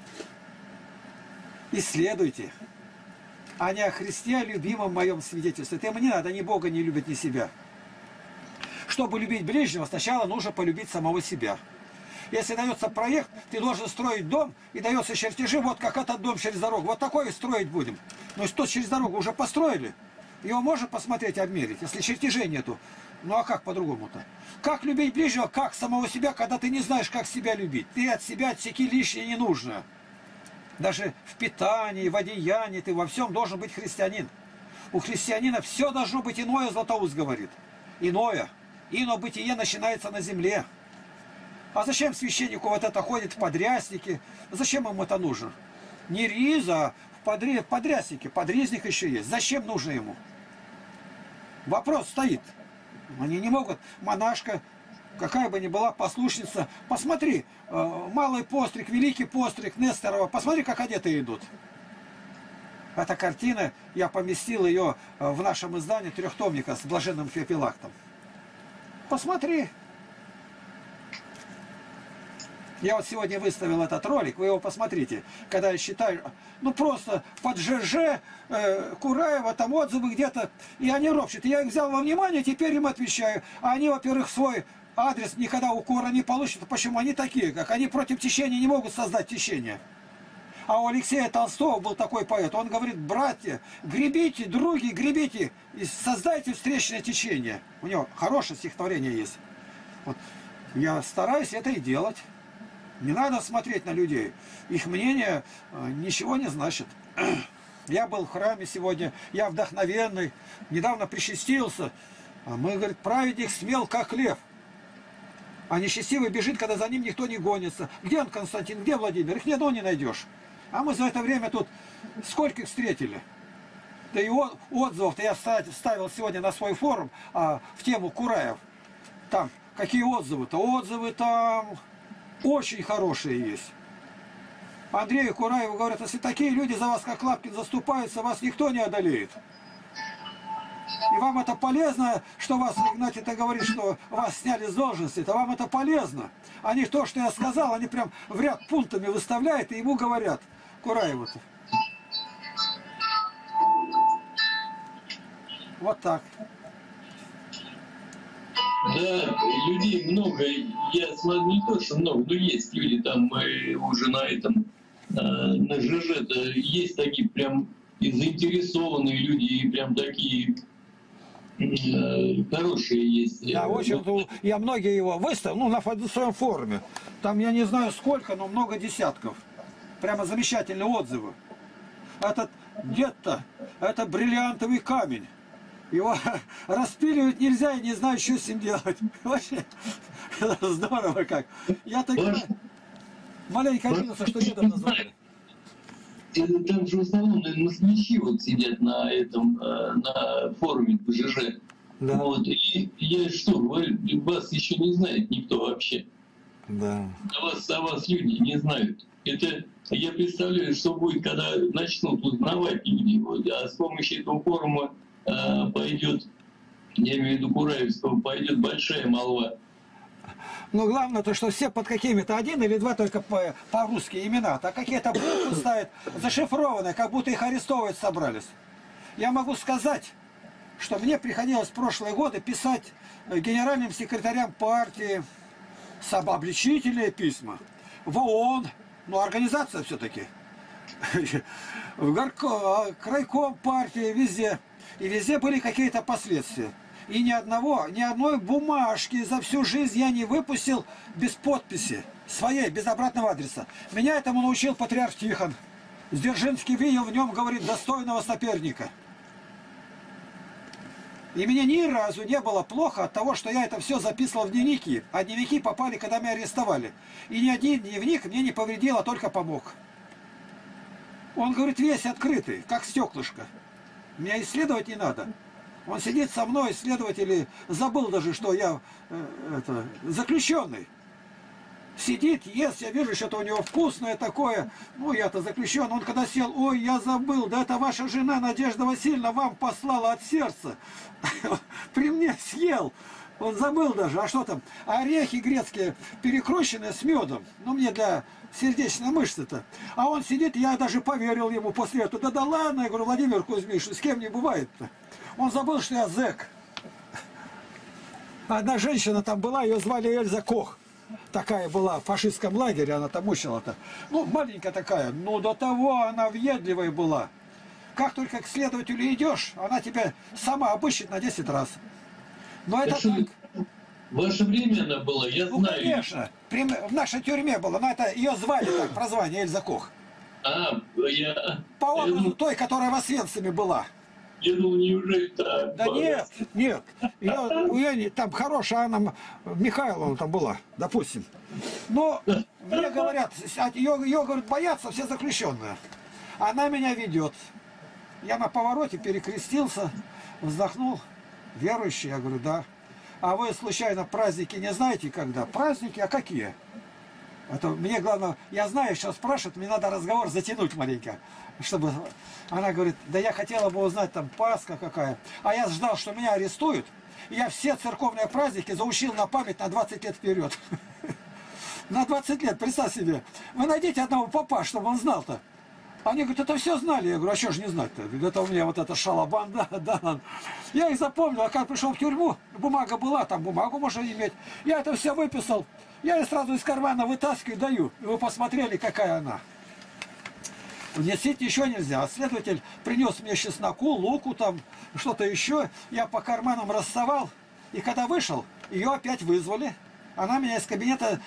Исследуйте, а не о Христе, любимом моем свидетельстве. Это им не надо, ни Бога не любят, ни себя. Чтобы любить ближнего, сначала нужно полюбить самого себя. Если дается проект, ты должен строить дом, и дается чертежи, вот как этот дом через дорогу. Вот такой строить будем. Но если тот через дорогу уже построили, его можно посмотреть, обмерить, если чертежей нету. Ну а как по-другому-то? Как любить ближнего, как самого себя, когда ты не знаешь, как себя любить? Ты от себя отсеки лишнее ненужное. Даже в питании, в одеянии ты во всем должен быть христианин. У христианина все должно быть иное, Златоуст говорит. Иное. Ино бытие начинается на земле. А зачем священнику вот это ходит в подрясники? Зачем ему это нужно? Не риза, в подряснике, подрезник еще есть. Зачем нужно ему? Вопрос стоит. Они не могут, монашка, какая бы ни была послушница, посмотри, малый постриг, великий постриг Несторова, посмотри, как одеты идут. Эта картина, я поместил ее в нашем издании трехтомника с блаженным Феофилактом. Посмотри. Я вот сегодня выставил этот ролик, вы его посмотрите, когда я считаю, ну просто под ЖЖ, Кураева, там отзывы где-то, и они ропщут. Я их взял во внимание, теперь им отвечаю. А они, во-первых, свой адрес никогда укора не получат. Почему? Они такие, как они против течения не могут создать течение. А у Алексея Толстого был такой поэт, он говорит, братья, гребите, други, гребите, и создайте встречное течение. У него хорошее стихотворение есть. Вот. Я стараюсь это и делать. Не надо смотреть на людей. Их мнение ничего не значит. Я был в храме сегодня, я вдохновенный, недавно причастился. А мы, говорит, праведник смел, как лев. А нечестивый бежит, когда за ним никто не гонится. Где он, Константин, где Владимир? Их ни одного не найдешь. А мы за это время тут сколько их встретили? Да и отзывов-то я ставил сегодня на свой форум в тему Кураев. Там какие отзывы-то? Отзывы там... очень хорошие есть. Андрею Кураеву говорят, если такие люди за вас, как Лапкин, заступаются, вас никто не одолеет. И вам это полезно, что вас, Игнатий, ты говоришь, что вас сняли с должности, то вам это полезно. А не то, что я сказал, они прям в ряд пунктами выставляют и ему говорят, Кураеву-то. Вот так. Да, людей много. Я смотрю, не то, что много, но есть люди там уже на этом, на ЖЖ-то есть такие прям и заинтересованные люди, и прям такие хорошие есть. Да, в общем-то, я многие его выставил, ну, на своем форуме. Там я не знаю сколько, но много десятков. Прямо замечательные отзывы. Этот дед-то, это бриллиантовый камень. Его распиливать нельзя, и не знаю, что с ним делать. Вообще, здорово как. Я так маленько обиделся, что деда назвали. Там же в основном, наверное, москвичи вот сидят на этом, на форуме ПЖЖ. Да. Вот, и я что, говорю, вас еще не знает никто вообще. Да. О вас люди не знают. Это я представляю, что будет, когда начнут узнавать люди. Вот, а с помощью этого форума пойдет, я имею в виду Кураевского, пойдет большая молва. Но главное то, что все под какими-то один или два только по-русски имена, а какие-то буквы ставят зашифрованные, как будто их арестовывать собрались. Я могу сказать, что мне приходилось в прошлые годы писать генеральным секретарям партии самообличительные письма в ООН, ну организация все-таки, в крайком партии, везде. И везде были какие-то последствия. И ни одной бумажки за всю жизнь я не выпустил без подписи своей, без обратного адреса. Меня этому научил патриарх Тихон. Дзержинский видел в нем, говорит, достойного соперника. И мне ни разу не было плохо от того, что я это все записывал в дневники. А дневники попали, когда меня арестовали. И ни один дневник мне не повредил, а только помог. Он, говорит, весь открытый, как стеклышко. Меня исследовать не надо. Он сидит со мной, следователь, и забыл даже, что я заключенный. Сидит, ест, я вижу, что-то у него вкусное такое. Ну, я-то заключен. Он когда сел, ой, я забыл, да это ваша жена Надежда Васильевна вам послала от сердца. При мне съел. Он забыл даже, а что там? Орехи грецкие, перекрученные с медом. Ну, мне для сердечной мышцы-то. А он сидит, я даже поверил ему после этого. Да ладно, я говорю, Владимир Кузьмич, с кем не бывает-то? Он забыл, что я зэк. Одна женщина там была, ее звали Эльза Кох. Такая была в фашистском лагере, она там мучила-то. Ну, маленькая такая, но до того она въедливая была. Как только к следователю идешь, она тебя сама обыщет на 10 раз. Но это так. В ваше время она была, я Ну, знаю. конечно. В нашей тюрьме было. Но это ее звали так, прозвание Эльза Кох. По образу той, которая в Освенциме была. Я думал, неужели так? Да нет, нет. Ее там хорошая Анна Михайловна там была, допустим. Но мне говорят, ее говорят, боятся все заключенные. Она меня ведет. Я на повороте перекрестился, вздохнул. Верующий? Я говорю, да. А вы случайно праздники не знаете когда? Праздники? А какие? Это мне главное, я знаю, что спрашивают, мне надо разговор затянуть маленько, чтобы... Она говорит, да я хотела бы узнать, там, Пасха какая. А я ждал, что меня арестуют. И я все церковные праздники заучил на память на 20 лет вперед. На 20 лет, представь себе. Вы найдите одного попа, чтобы он знал-то. Они говорят, это все знали. Я говорю, а что же не знать-то? Это у меня вот это шалабан, да. Я их запомнил, а когда пришел в тюрьму, бумага была, там бумагу можно иметь. Я это все выписал. Я ее сразу из кармана вытаскиваю, даю. И вы посмотрели, какая она. Внесить еще нельзя. А следователь принес мне чесноку, луку, там что-то еще. Я по карманам рассовал. И когда вышел, ее опять вызвали. Она меня из кабинета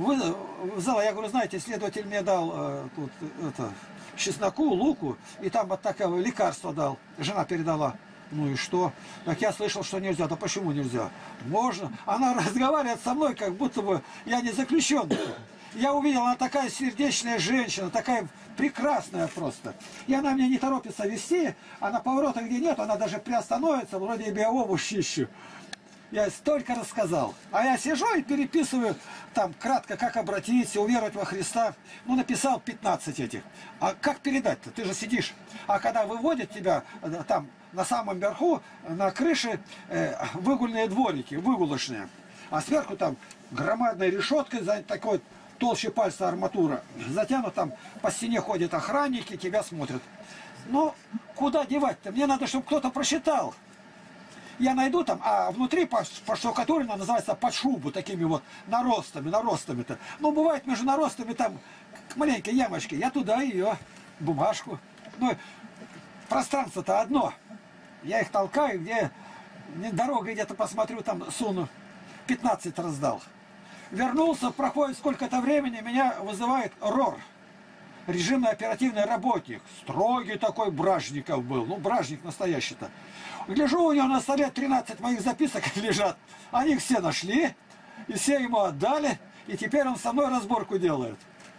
взяла. Я говорю, знаете, следователь мне дал тут чесноку, луку. И там вот такое лекарство дал. Жена передала. Ну и что? Так я слышал, что нельзя. Да почему нельзя? Можно. Она разговаривает со мной, как будто бы я не заключенный. Я увидел, она такая сердечная женщина, такая прекрасная просто. И она меня не торопится вести, а на поворотах, где нет, она даже приостановится, вроде я обувь чищу. Я столько рассказал. А я сижу и переписываю там кратко, как обратиться, уверовать во Христа. Ну, написал 15 этих. А как передать-то? Ты же сидишь. А когда выводят тебя там на самом верху, на крыше выгульные дворики, выгулочные. А сверху там громадной решеткой за такой толще пальца арматура. Затянут там, по стене ходят охранники, тебя смотрят. Ну, куда девать-то? Мне надо, чтобы кто-то просчитал. Я найду там, а внутри по штукатурено называется под шубу, такими вот наростами-то. Ну, бывает между наростами там маленькие ямочки. Я туда ее, бумажку. Ну, пространство-то одно. Я их толкаю, где дорога где-то посмотрю, там суну. 15 раздал. Вернулся, проходит сколько-то времени, меня вызывает РОР. Режимный оперативный работник. Строгий такой Бражников был. Ну, Бражник настоящий-то. Гляжу, у него на столе 13 моих записок лежат. Они их все нашли, и все ему отдали. И теперь он со мной разборку делает.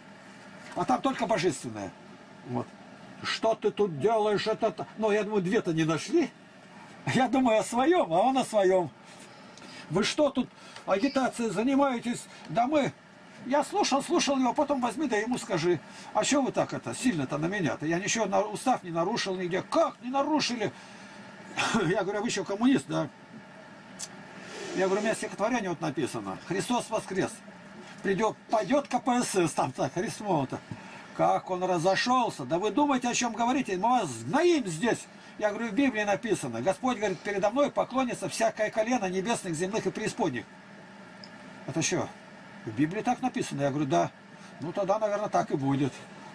А там только божественное. Вот. Что ты тут делаешь? Это... Ну, я думаю, две-то не нашли. Я думаю о своем, а он о своем. Вы что тут агитацией занимаетесь? Да мы... Я слушал его, потом возьми, да ему скажи. А что вы так это, сильно-то на меня-то? Я ничего, устав не нарушил нигде. Как не нарушили? Я говорю, а вы еще коммунист, да? Я говорю, у меня стихотворение вот написано. Христос воскрес. Пойдет КПСС, там так, рисмо-то. Как он разошелся. Да вы думаете, о чем говорите? Мы вас знаем здесь. Я говорю, в Библии написано. Господь говорит, передо мной поклонится всякое колено небесных, земных и преисподних. Это что? В Библии так написано. Я говорю, да. Ну тогда, наверное, так и будет.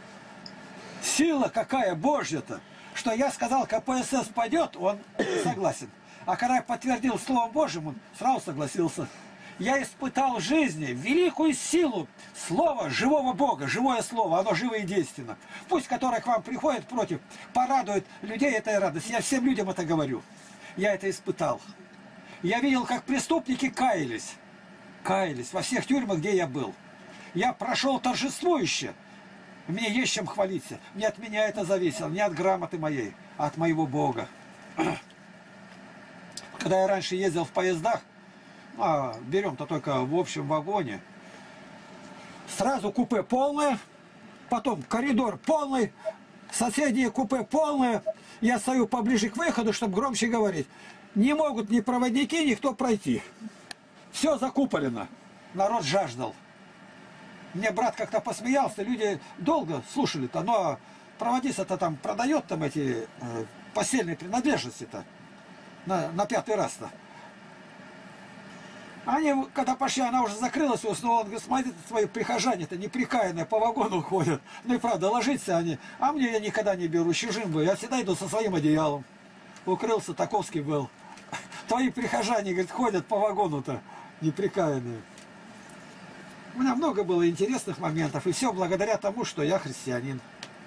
Сила какая Божья-то, что я сказал, КПСС пойдет, он согласен. А когда я подтвердил Словом Божьим, он сразу согласился. Я испытал в жизни великую силу слова живого Бога, живое слово, оно живо и действенно. Пусть, которое к вам приходит против, порадует людей этой радостью. Я всем людям это говорю. Я это испытал. Я видел, как преступники каялись. Каялись во всех тюрьмах, где я был. Я прошел торжествующе. Мне есть чем хвалиться. Не от меня это зависело, не от грамоты моей, а от моего Бога. Когда я раньше ездил в поездах, берем-то только в общем вагоне, сразу купе полное, потом коридор полный, соседние купе полное. Я стою поближе к выходу, чтобы громче говорить. Не могут ни проводники, никто пройти. Все закуполено. Народ жаждал. Мне брат как-то посмеялся, люди долго слушали-то, но проводица-то там продает там эти постельные принадлежности-то на 5-й раз-то. Они, когда пошли, она уже закрылась, он говорит, смотрите, твои прихожане-то неприкаянные по вагону ходят. Ну и правда, ложиться они. А мне я никогда не беру, чужим бы. Я всегда иду со своим одеялом. Укрылся, таковский был. Твои прихожане, говорит, ходят по вагону-то неприкаянные. У меня много было интересных моментов, и все благодаря тому, что я христианин.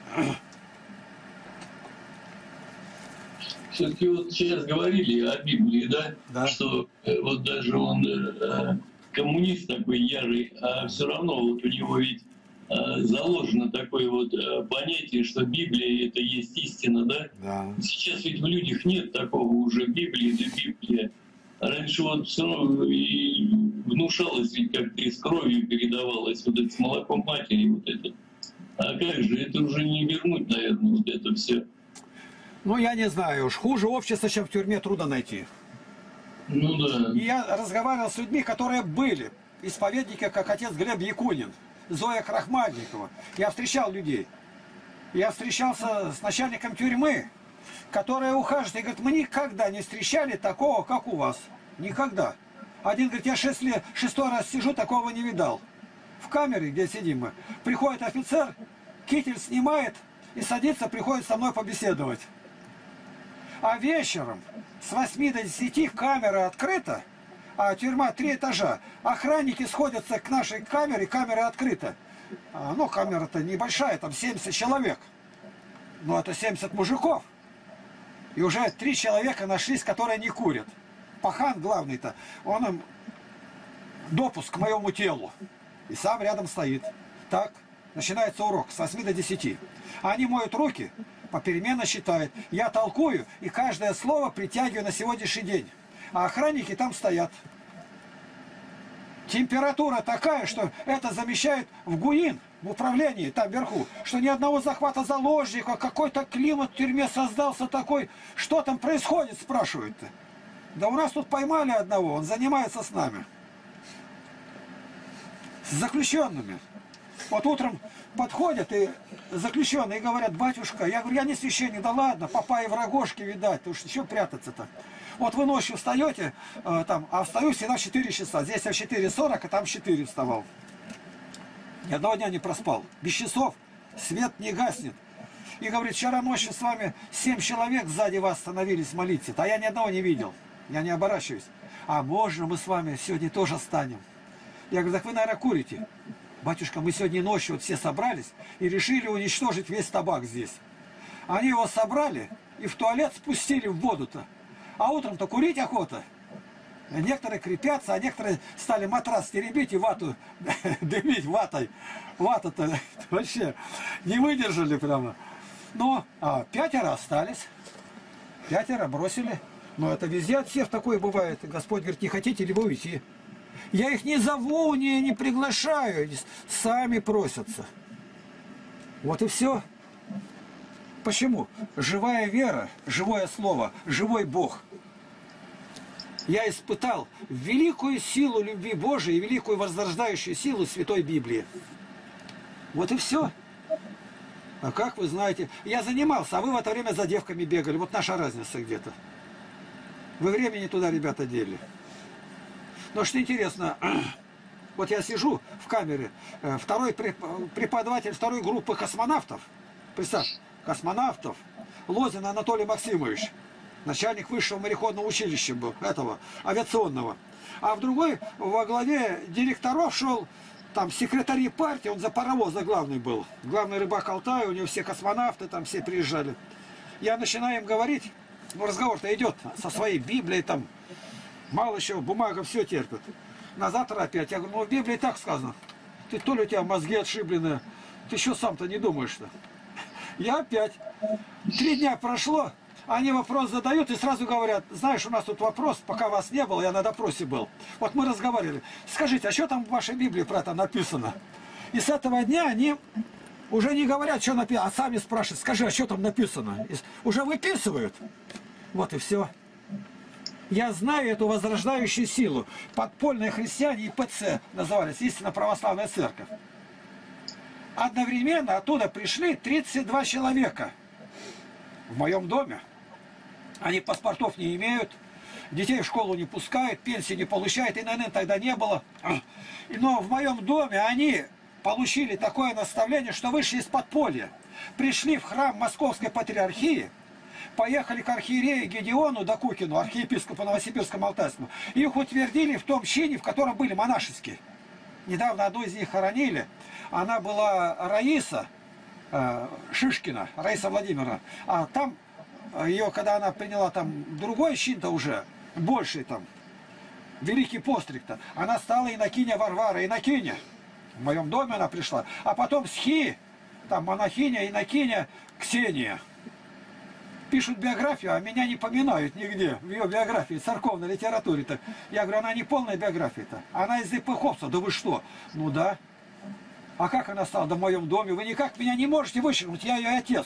Все-таки вот сейчас говорили о Библии, да? Да. Что вот даже он коммунист такой ярый, а все равно вот у него ведь заложено такое вот понятие, что Библия — это есть истина, да? Да. Сейчас ведь в людях нет такого уже Библии, да Библия. Раньше вот все равно и внушалось, ведь как-то и с кровью передавалось, вот это с молоком матери, вот это. А как же, это уже не вернуть, наверное, вот это все. Ну, я не знаю уж. Хуже общества, чем в тюрьме, трудно найти. Ну да. И я разговаривал с людьми, которые были исповедники, как отец Глеб Якунин, Зоя Крахмальникова. Я встречал людей. Я встречался с начальником тюрьмы, которые ухаживают и говорят, мы никогда не встречали такого, как у вас. Никогда. Один говорит, я 6-й раз сижу, такого не видал. В камере, где сидим мы, приходит офицер, китель снимает и садится, приходит со мной побеседовать. А вечером с 8 до 10 камера открыта, а тюрьма 3 этажа. Охранники сходятся к нашей камере, камера открыта. Ну, камера-то небольшая, там 70 человек. Но это 70 мужиков. И уже 3 человека нашлись, которые не курят. Пахан главный-то, он им допуск к моему телу. И сам рядом стоит. Так, начинается урок с 8 до 10. Они моют руки, попеременно считают. Я толкую, и каждое слово притягиваю на сегодняшний день. А охранники там стоят. Температура такая, что это замещает в ГУИН, в управлении, там вверху, что ни одного захвата заложника, какой-то климат в тюрьме создался такой. Что там происходит, спрашивают-то. Да у нас тут поймали одного, он занимается с нами. С заключенными. Вот утром подходят и заключенные и говорят, батюшка, я говорю, я не священник, да ладно, попа и в рогожке видать, потому что еще прятаться-то. Вот вы ночью встаете, там, а встаю всегда в 4 часа. Здесь я в 4:40, а там в 4 вставал. Ни одного дня не проспал. Без часов свет не гаснет. И говорит, вчера ночью с вами 7 человек сзади вас становились молиться. А я ни одного не видел. Я не оборачиваюсь. А можно мы с вами сегодня тоже станем? Я говорю, так вы, наверное, курите. Батюшка, мы сегодня ночью вот все собрались и решили уничтожить весь табак здесь. Они его собрали и в туалет спустили в воду-то. А утром-то курить охота. Некоторые крепятся, а некоторые стали матрас теребить и вату дымить ватой. Вата-то вообще не выдержали прямо. Но 5 остались. 5 бросили. Но это везде от всех такое бывает. Господь говорит, не хотите ли вы уйти? Я их не зову, не приглашаю. Сами просятся. Вот и все. Почему? Живая вера, живое слово, живой Бог. Я испытал великую силу любви Божией и великую возрождающую силу Святой Библии. Вот и все. А как вы знаете, я занимался, а вы в это время за девками бегали. Вот наша разница где-то. Вы времени туда, ребята, дели. Но что интересно, вот я сижу в камере, второй преподаватель второй группы космонавтов, представь, космонавтов, Лозин Анатолий Максимович, начальник высшего мореходного училища был, этого, авиационного. А в другой во главе директоров шел, там, секретарь партии, он за паровоза главный был. Главный рыбак Алтая, у него все космонавты, там все приезжали. Я начинаю им говорить, ну разговор-то идет со своей Библией, там, мало еще, бумага все терпит. На завтра опять. Я говорю, ну в Библии так сказано. Ты то ли у тебя мозги отшиблены, ты что сам-то не думаешь-то? Я опять. 3 дня прошло, Они вопрос задают и сразу говорят: знаешь, у нас тут вопрос, пока вас не было, я на допросе был. Вот мы разговаривали. Скажите, а что там в вашей Библии про это написано? И с этого дня они уже не говорят, что написано, а сами спрашивают: скажи, а что там написано? И уже выписывают. Вот и все. Я знаю эту возрождающую силу. Подпольные христиане, ИПЦ назывались, Истинно Православная Церковь. Одновременно оттуда пришли 32 человека в моем доме. Они паспортов не имеют, детей в школу не пускают, пенсии не получают, ИНН тогда не было. Но в моем доме они получили такое наставление, что вышли из подполья. Пришли в храм Московской Патриархии, поехали к архиерею Гедеону Докукину, архиепископу Новосибирскому Алтайскому, и их утвердили в том чине, в котором были монашеские. Недавно одну из них хоронили. Она была Раиса Шишкина, Раиса Владимировна. А там ее, когда она приняла там другой чин-то уже, больший там, Великий Постриг-то, она стала инокиня Варвара, инокиня. В моем доме она пришла. А потом Схи, там монахиня, инокиня Ксения. Пишут биографию, а меня не поминают нигде в ее биографии, церковной литературе-то. Я говорю, она не полная биография-то. Она из Ипыховца. Да вы что? Ну да. А как она стала? Да в моем доме. Вы никак меня не можете вычеркнуть, я ее отец.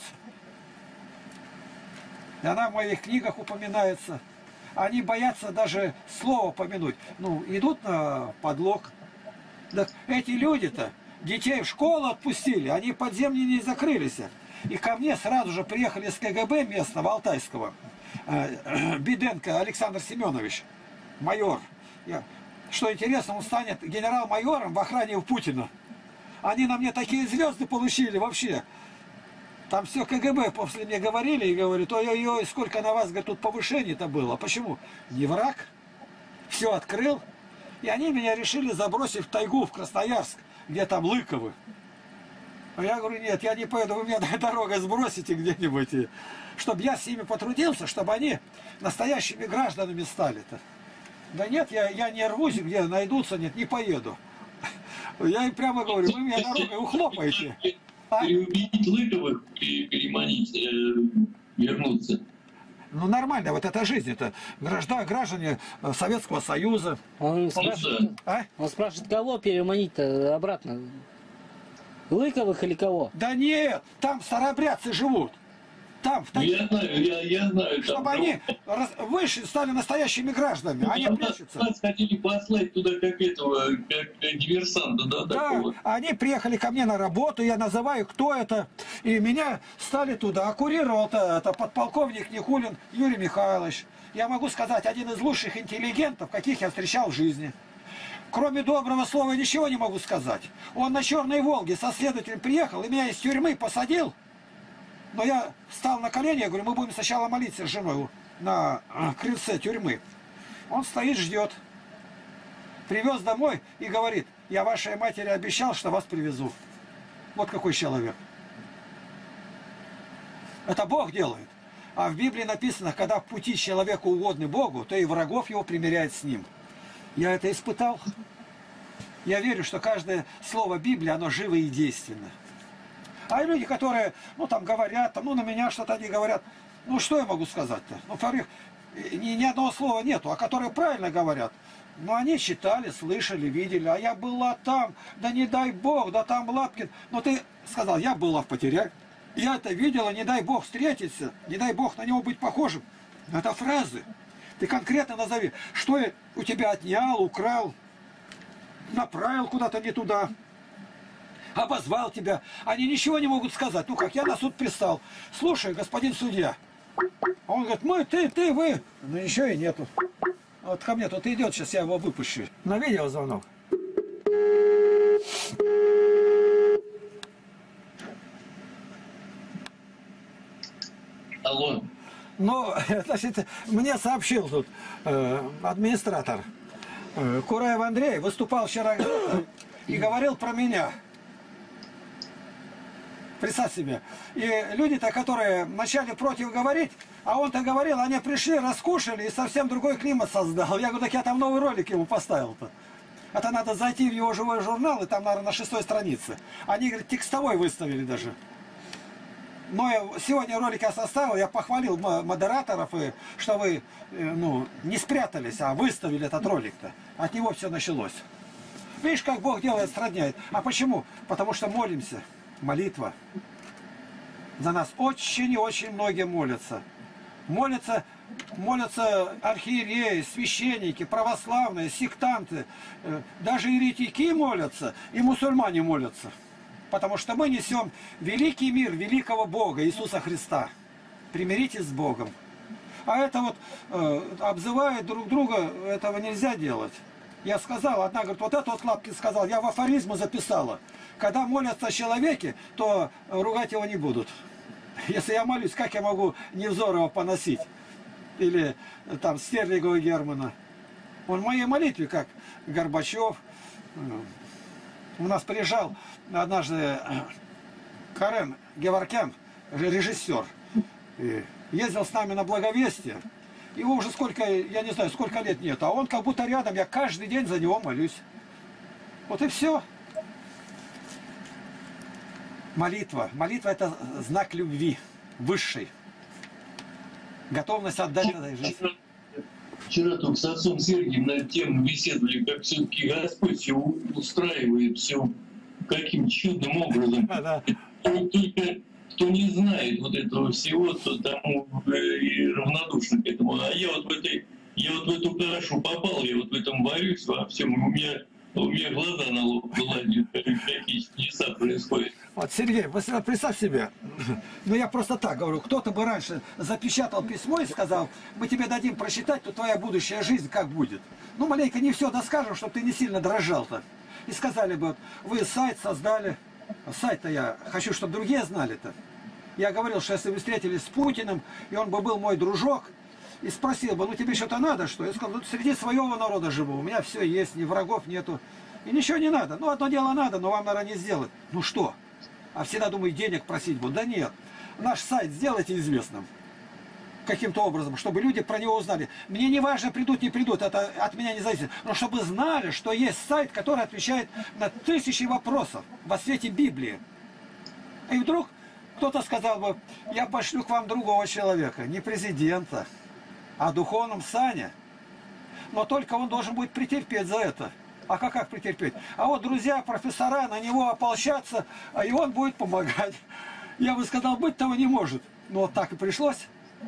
И она в моих книгах упоминается. Они боятся даже слова помянуть. Ну, идут на подлог. Так эти люди-то детей в школу отпустили, они подземные не закрылись. И ко мне сразу же приехали с КГБ местного, Алтайского, Беденко Александр Семенович, майор. Что интересно, он станет генерал-майором в охране у Путина. Они на мне такие звезды получили вообще. Там все КГБ после мне говорили и говорят: ой-ой-ой, сколько на вас, говорит, тут повышений-то было. Почему? Не враг. Все открыл. И они меня решили забросить в тайгу, в Красноярск, где там Лыковы. А я говорю: нет, я не поеду, вы меня дорогой сбросите где-нибудь, чтобы я с ними потрудился, чтобы они настоящими гражданами стали-то. Да нет, я не рвусь, где найдутся, нет, не поеду. Я им прямо говорю: вы меня дорогой ухлопаете. Переубедить Лыковых и переманить, вернуться. Ну нормально, вот это жизнь, это граждане Советского Союза. Он спрашивает, кого переманить-то обратно? Лыковых или кого? Да нет, там старообрядцы живут. Там, в таких... Я знаю. Чтобы они вышли, стали настоящими гражданами. Они прячутся. Нас хотели послать туда как этого, как диверсанта, да? Да, такого. они приехали ко мне на работу, я называю, кто это. И меня стали туда. А курировал-то это подполковник Никулин Юрий Михайлович. Я могу сказать, один из лучших интеллигентов, каких я встречал в жизни. Кроме доброго слова ничего не могу сказать. Он на Черной Волге со следователем приехал и меня из тюрьмы посадил. Но я встал на колени, я говорю: мы будем сначала молиться с женой на крыльце тюрьмы. Он стоит, ждет. Привез домой и говорит: я вашей матери обещал, что вас привезу. Вот какой человек. Это Бог делает. А в Библии написано, когда в пути человеку угодны Богу, то и врагов его примиряет с ним. Я это испытал. Я верю, что каждое слово Библии, оно живо и действенно. А люди, которые, ну, там говорят, там, ну, на меня что-то они говорят, ну, что я могу сказать-то? Ну, во-первых, ни одного слова нету, а которые правильно говорят, ну, они читали, слышали, видели, а я была там, да не дай Бог, да там Лапкин. Ну, ты сказал: я была в потерях, я это видела, не дай Бог встретиться, не дай Бог на него быть похожим. Это фразы. Ты конкретно назови, что я у тебя отнял, украл, направил куда-то не туда, обозвал тебя. Они ничего не могут сказать. Ну как, я на суд пристал. Слушай, господин судья. А он говорит: мы, ты, вы. Ну еще и нету. Вот ко мне тут идет, сейчас я его выпущу. На видеозвонок. Алло. Ну, значит, мне сообщил тут администратор. Кураев Андрей выступал вчера и говорил про меня. Представь себе. И люди-то, которые начали против говорить, а он-то говорил, они пришли, раскушали и совсем другой климат создал. Я говорю: так я там новый ролик ему поставил-то. Это надо зайти в его живой журнал, и там, наверное, на 6-й странице. Они, говорят, текстовой выставили даже. Но сегодня ролик я составил, я похвалил модераторов, и что вы ну, не спрятались, а выставили этот ролик-то. От него все началось. Видишь, как Бог делает, сродняет. А почему? Потому что молимся. Молитва. За нас очень и очень многие молятся. Молятся архиереи, священники, православные, сектанты. Даже еретики молятся, и мусульмане молятся. Потому что мы несем великий мир великого Бога, Иисуса Христа. Примиритесь с Богом. А это вот обзывают друг друга, этого нельзя делать. Я сказал, одна говорит, вот это вот Лапкин сказал, я в афоризму записала. Когда молятся о человеке, то ругать его не будут. Если я молюсь, как я могу Невзорова поносить? Или там Стерлигова Германа? Он в моей молитве, как Горбачев. У нас приезжал однажды Карен Геворкян, режиссер. Ездил с нами на Благовестие. Его уже сколько, я не знаю, сколько лет нет. А он как будто рядом, я каждый день за него молюсь. Вот и все. Молитва. Молитва – это знак любви высшей. Готовность отдать этой жизни. Вчера только с отцом Сергием на эту тему беседовали, как все-таки Господь все устраивает, все каким чудным образом. Только кто не знает вот этого всего, то тому и равнодушен к этому. А я вот в эту кашу попал, я вот в этом варюсь во всем, у меня глаза на лоб вылазят, какие чудеса происходят. Вот, Сергей, вы представь себе, ну я просто так говорю, кто-то бы раньше запечатал письмо и сказал, мы тебе дадим прочитать, то твоя будущая жизнь как будет. Ну, маленько не все доскажем, чтобы ты не сильно дрожал-то. И сказали бы, вот, вы сайт создали, сайт-то я хочу, чтобы другие знали-то. Я говорил, что если вы встретились с Путиным, и он бы был мой дружок, и спросил бы, ну тебе что-то надо, что? Я сказал, ну среди своего народа живу, у меня все есть, ни врагов нету, и ничего не надо. Ну, одно дело надо, но вам, наверное, не сделать. Ну что? А всегда, думаю, денег просить будут. Да нет. Наш сайт сделайте известным. Каким-то образом, чтобы люди про него узнали. Мне не важно, придут, не придут, это от меня не зависит. Но чтобы знали, что есть сайт, который отвечает на тысячи вопросов во свете Библии. И вдруг кто-то сказал бы, я пошлю к вам другого человека, не президента, а духовном сане. Но только он должен будет претерпеть за это. А как претерпеть? А вот друзья, профессора на него ополчатся, и он будет помогать. Я бы сказал, быть того не может. Но вот так и пришлось.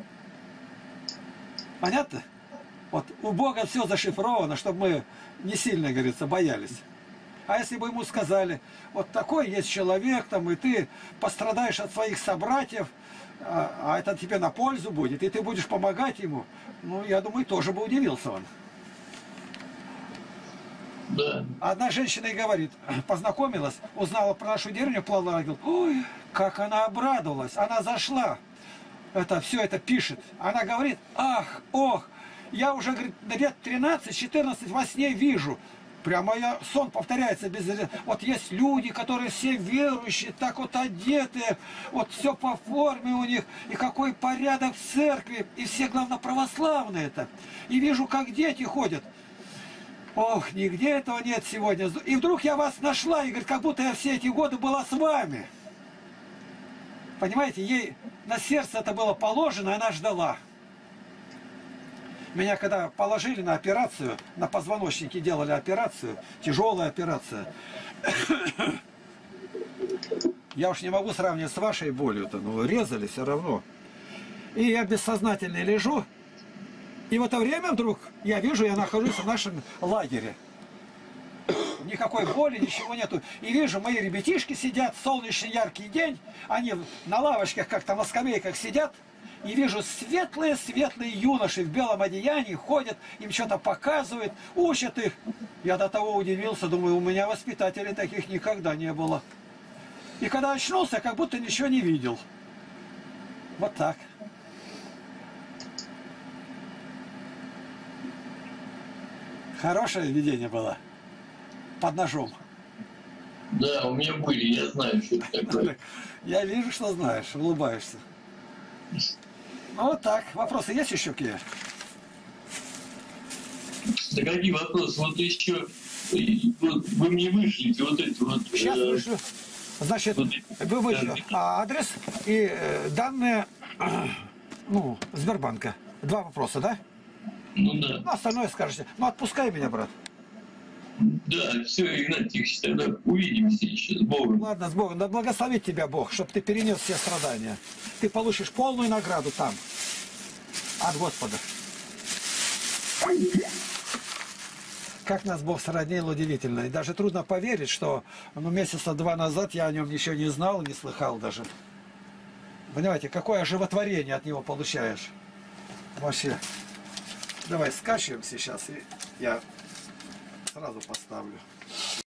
Понятно? Вот у Бога все зашифровано, чтобы мы не сильно, говорится, боялись. А если бы ему сказали, вот такой есть человек, там, и ты пострадаешь от своих собратьев, а это тебе на пользу будет, и ты будешь помогать ему, ну, я думаю, тоже бы удивился он. Да. Одна женщина и говорит, познакомилась, узнала про нашу деревню, плавала, говорит, ой, как она обрадовалась, она зашла, все это пишет, она говорит, ах, ох, я уже, говорит, лет 13-14 во сне вижу, прямо сон повторяется без... Вот есть люди, которые все верующие, так вот одетые, вот все по форме у них, и какой порядок в церкви, и все, главное, православные это. И вижу, как дети ходят. Ох, нигде этого нет сегодня. И вдруг я вас нашла, и говорит, как будто я все эти годы была с вами. Понимаете, ей на сердце это было положено, и она ждала. Меня когда положили на операцию, на позвоночнике делали операцию, тяжелая операция. Я уж не могу сравнивать с вашей болью-то, но резали все равно. И я бессознательно лежу, и в это время вдруг я вижу, я нахожусь в нашем лагере. Никакой боли, ничего нету. И вижу, мои ребятишки сидят, солнечный яркий день, они на лавочках, как-то на скамейках сидят, и вижу светлые-светлые юноши в белом одеянии ходят, им что-то показывают, учат их. Я до того удивился, думаю, у меня воспитателей таких никогда не было. И когда очнулся, как будто ничего не видел. Вот так. Хорошее видение было. Под ножом. Да, у меня были, я знаю, что это такое. Я вижу, что знаешь, улыбаешься. Ну вот так. Вопросы есть еще какие? Да какие вопросы? Вот еще, вот вы мне вышлите вот эти вот... Сейчас вышлю. Значит, вы адрес и данные, ну, Сбербанка. 2 вопроса, да? Ну да. Ну, остальное скажете. Ну, отпускай меня, брат. Да, все, Игнат Тихонович, тогда увидимся еще с Богом. Ладно, с Богом. Да благословит тебя Бог, чтобы ты перенес все страдания. Ты получишь полную награду там. От Господа. Как нас Бог сроднил, удивительно. И даже трудно поверить, что месяца 2 назад я о нем ничего не знал, не слыхал даже. Понимаете, какое оживотворение от него получаешь. Вообще. Давай скачиваем сейчас, и я сразу поставлю.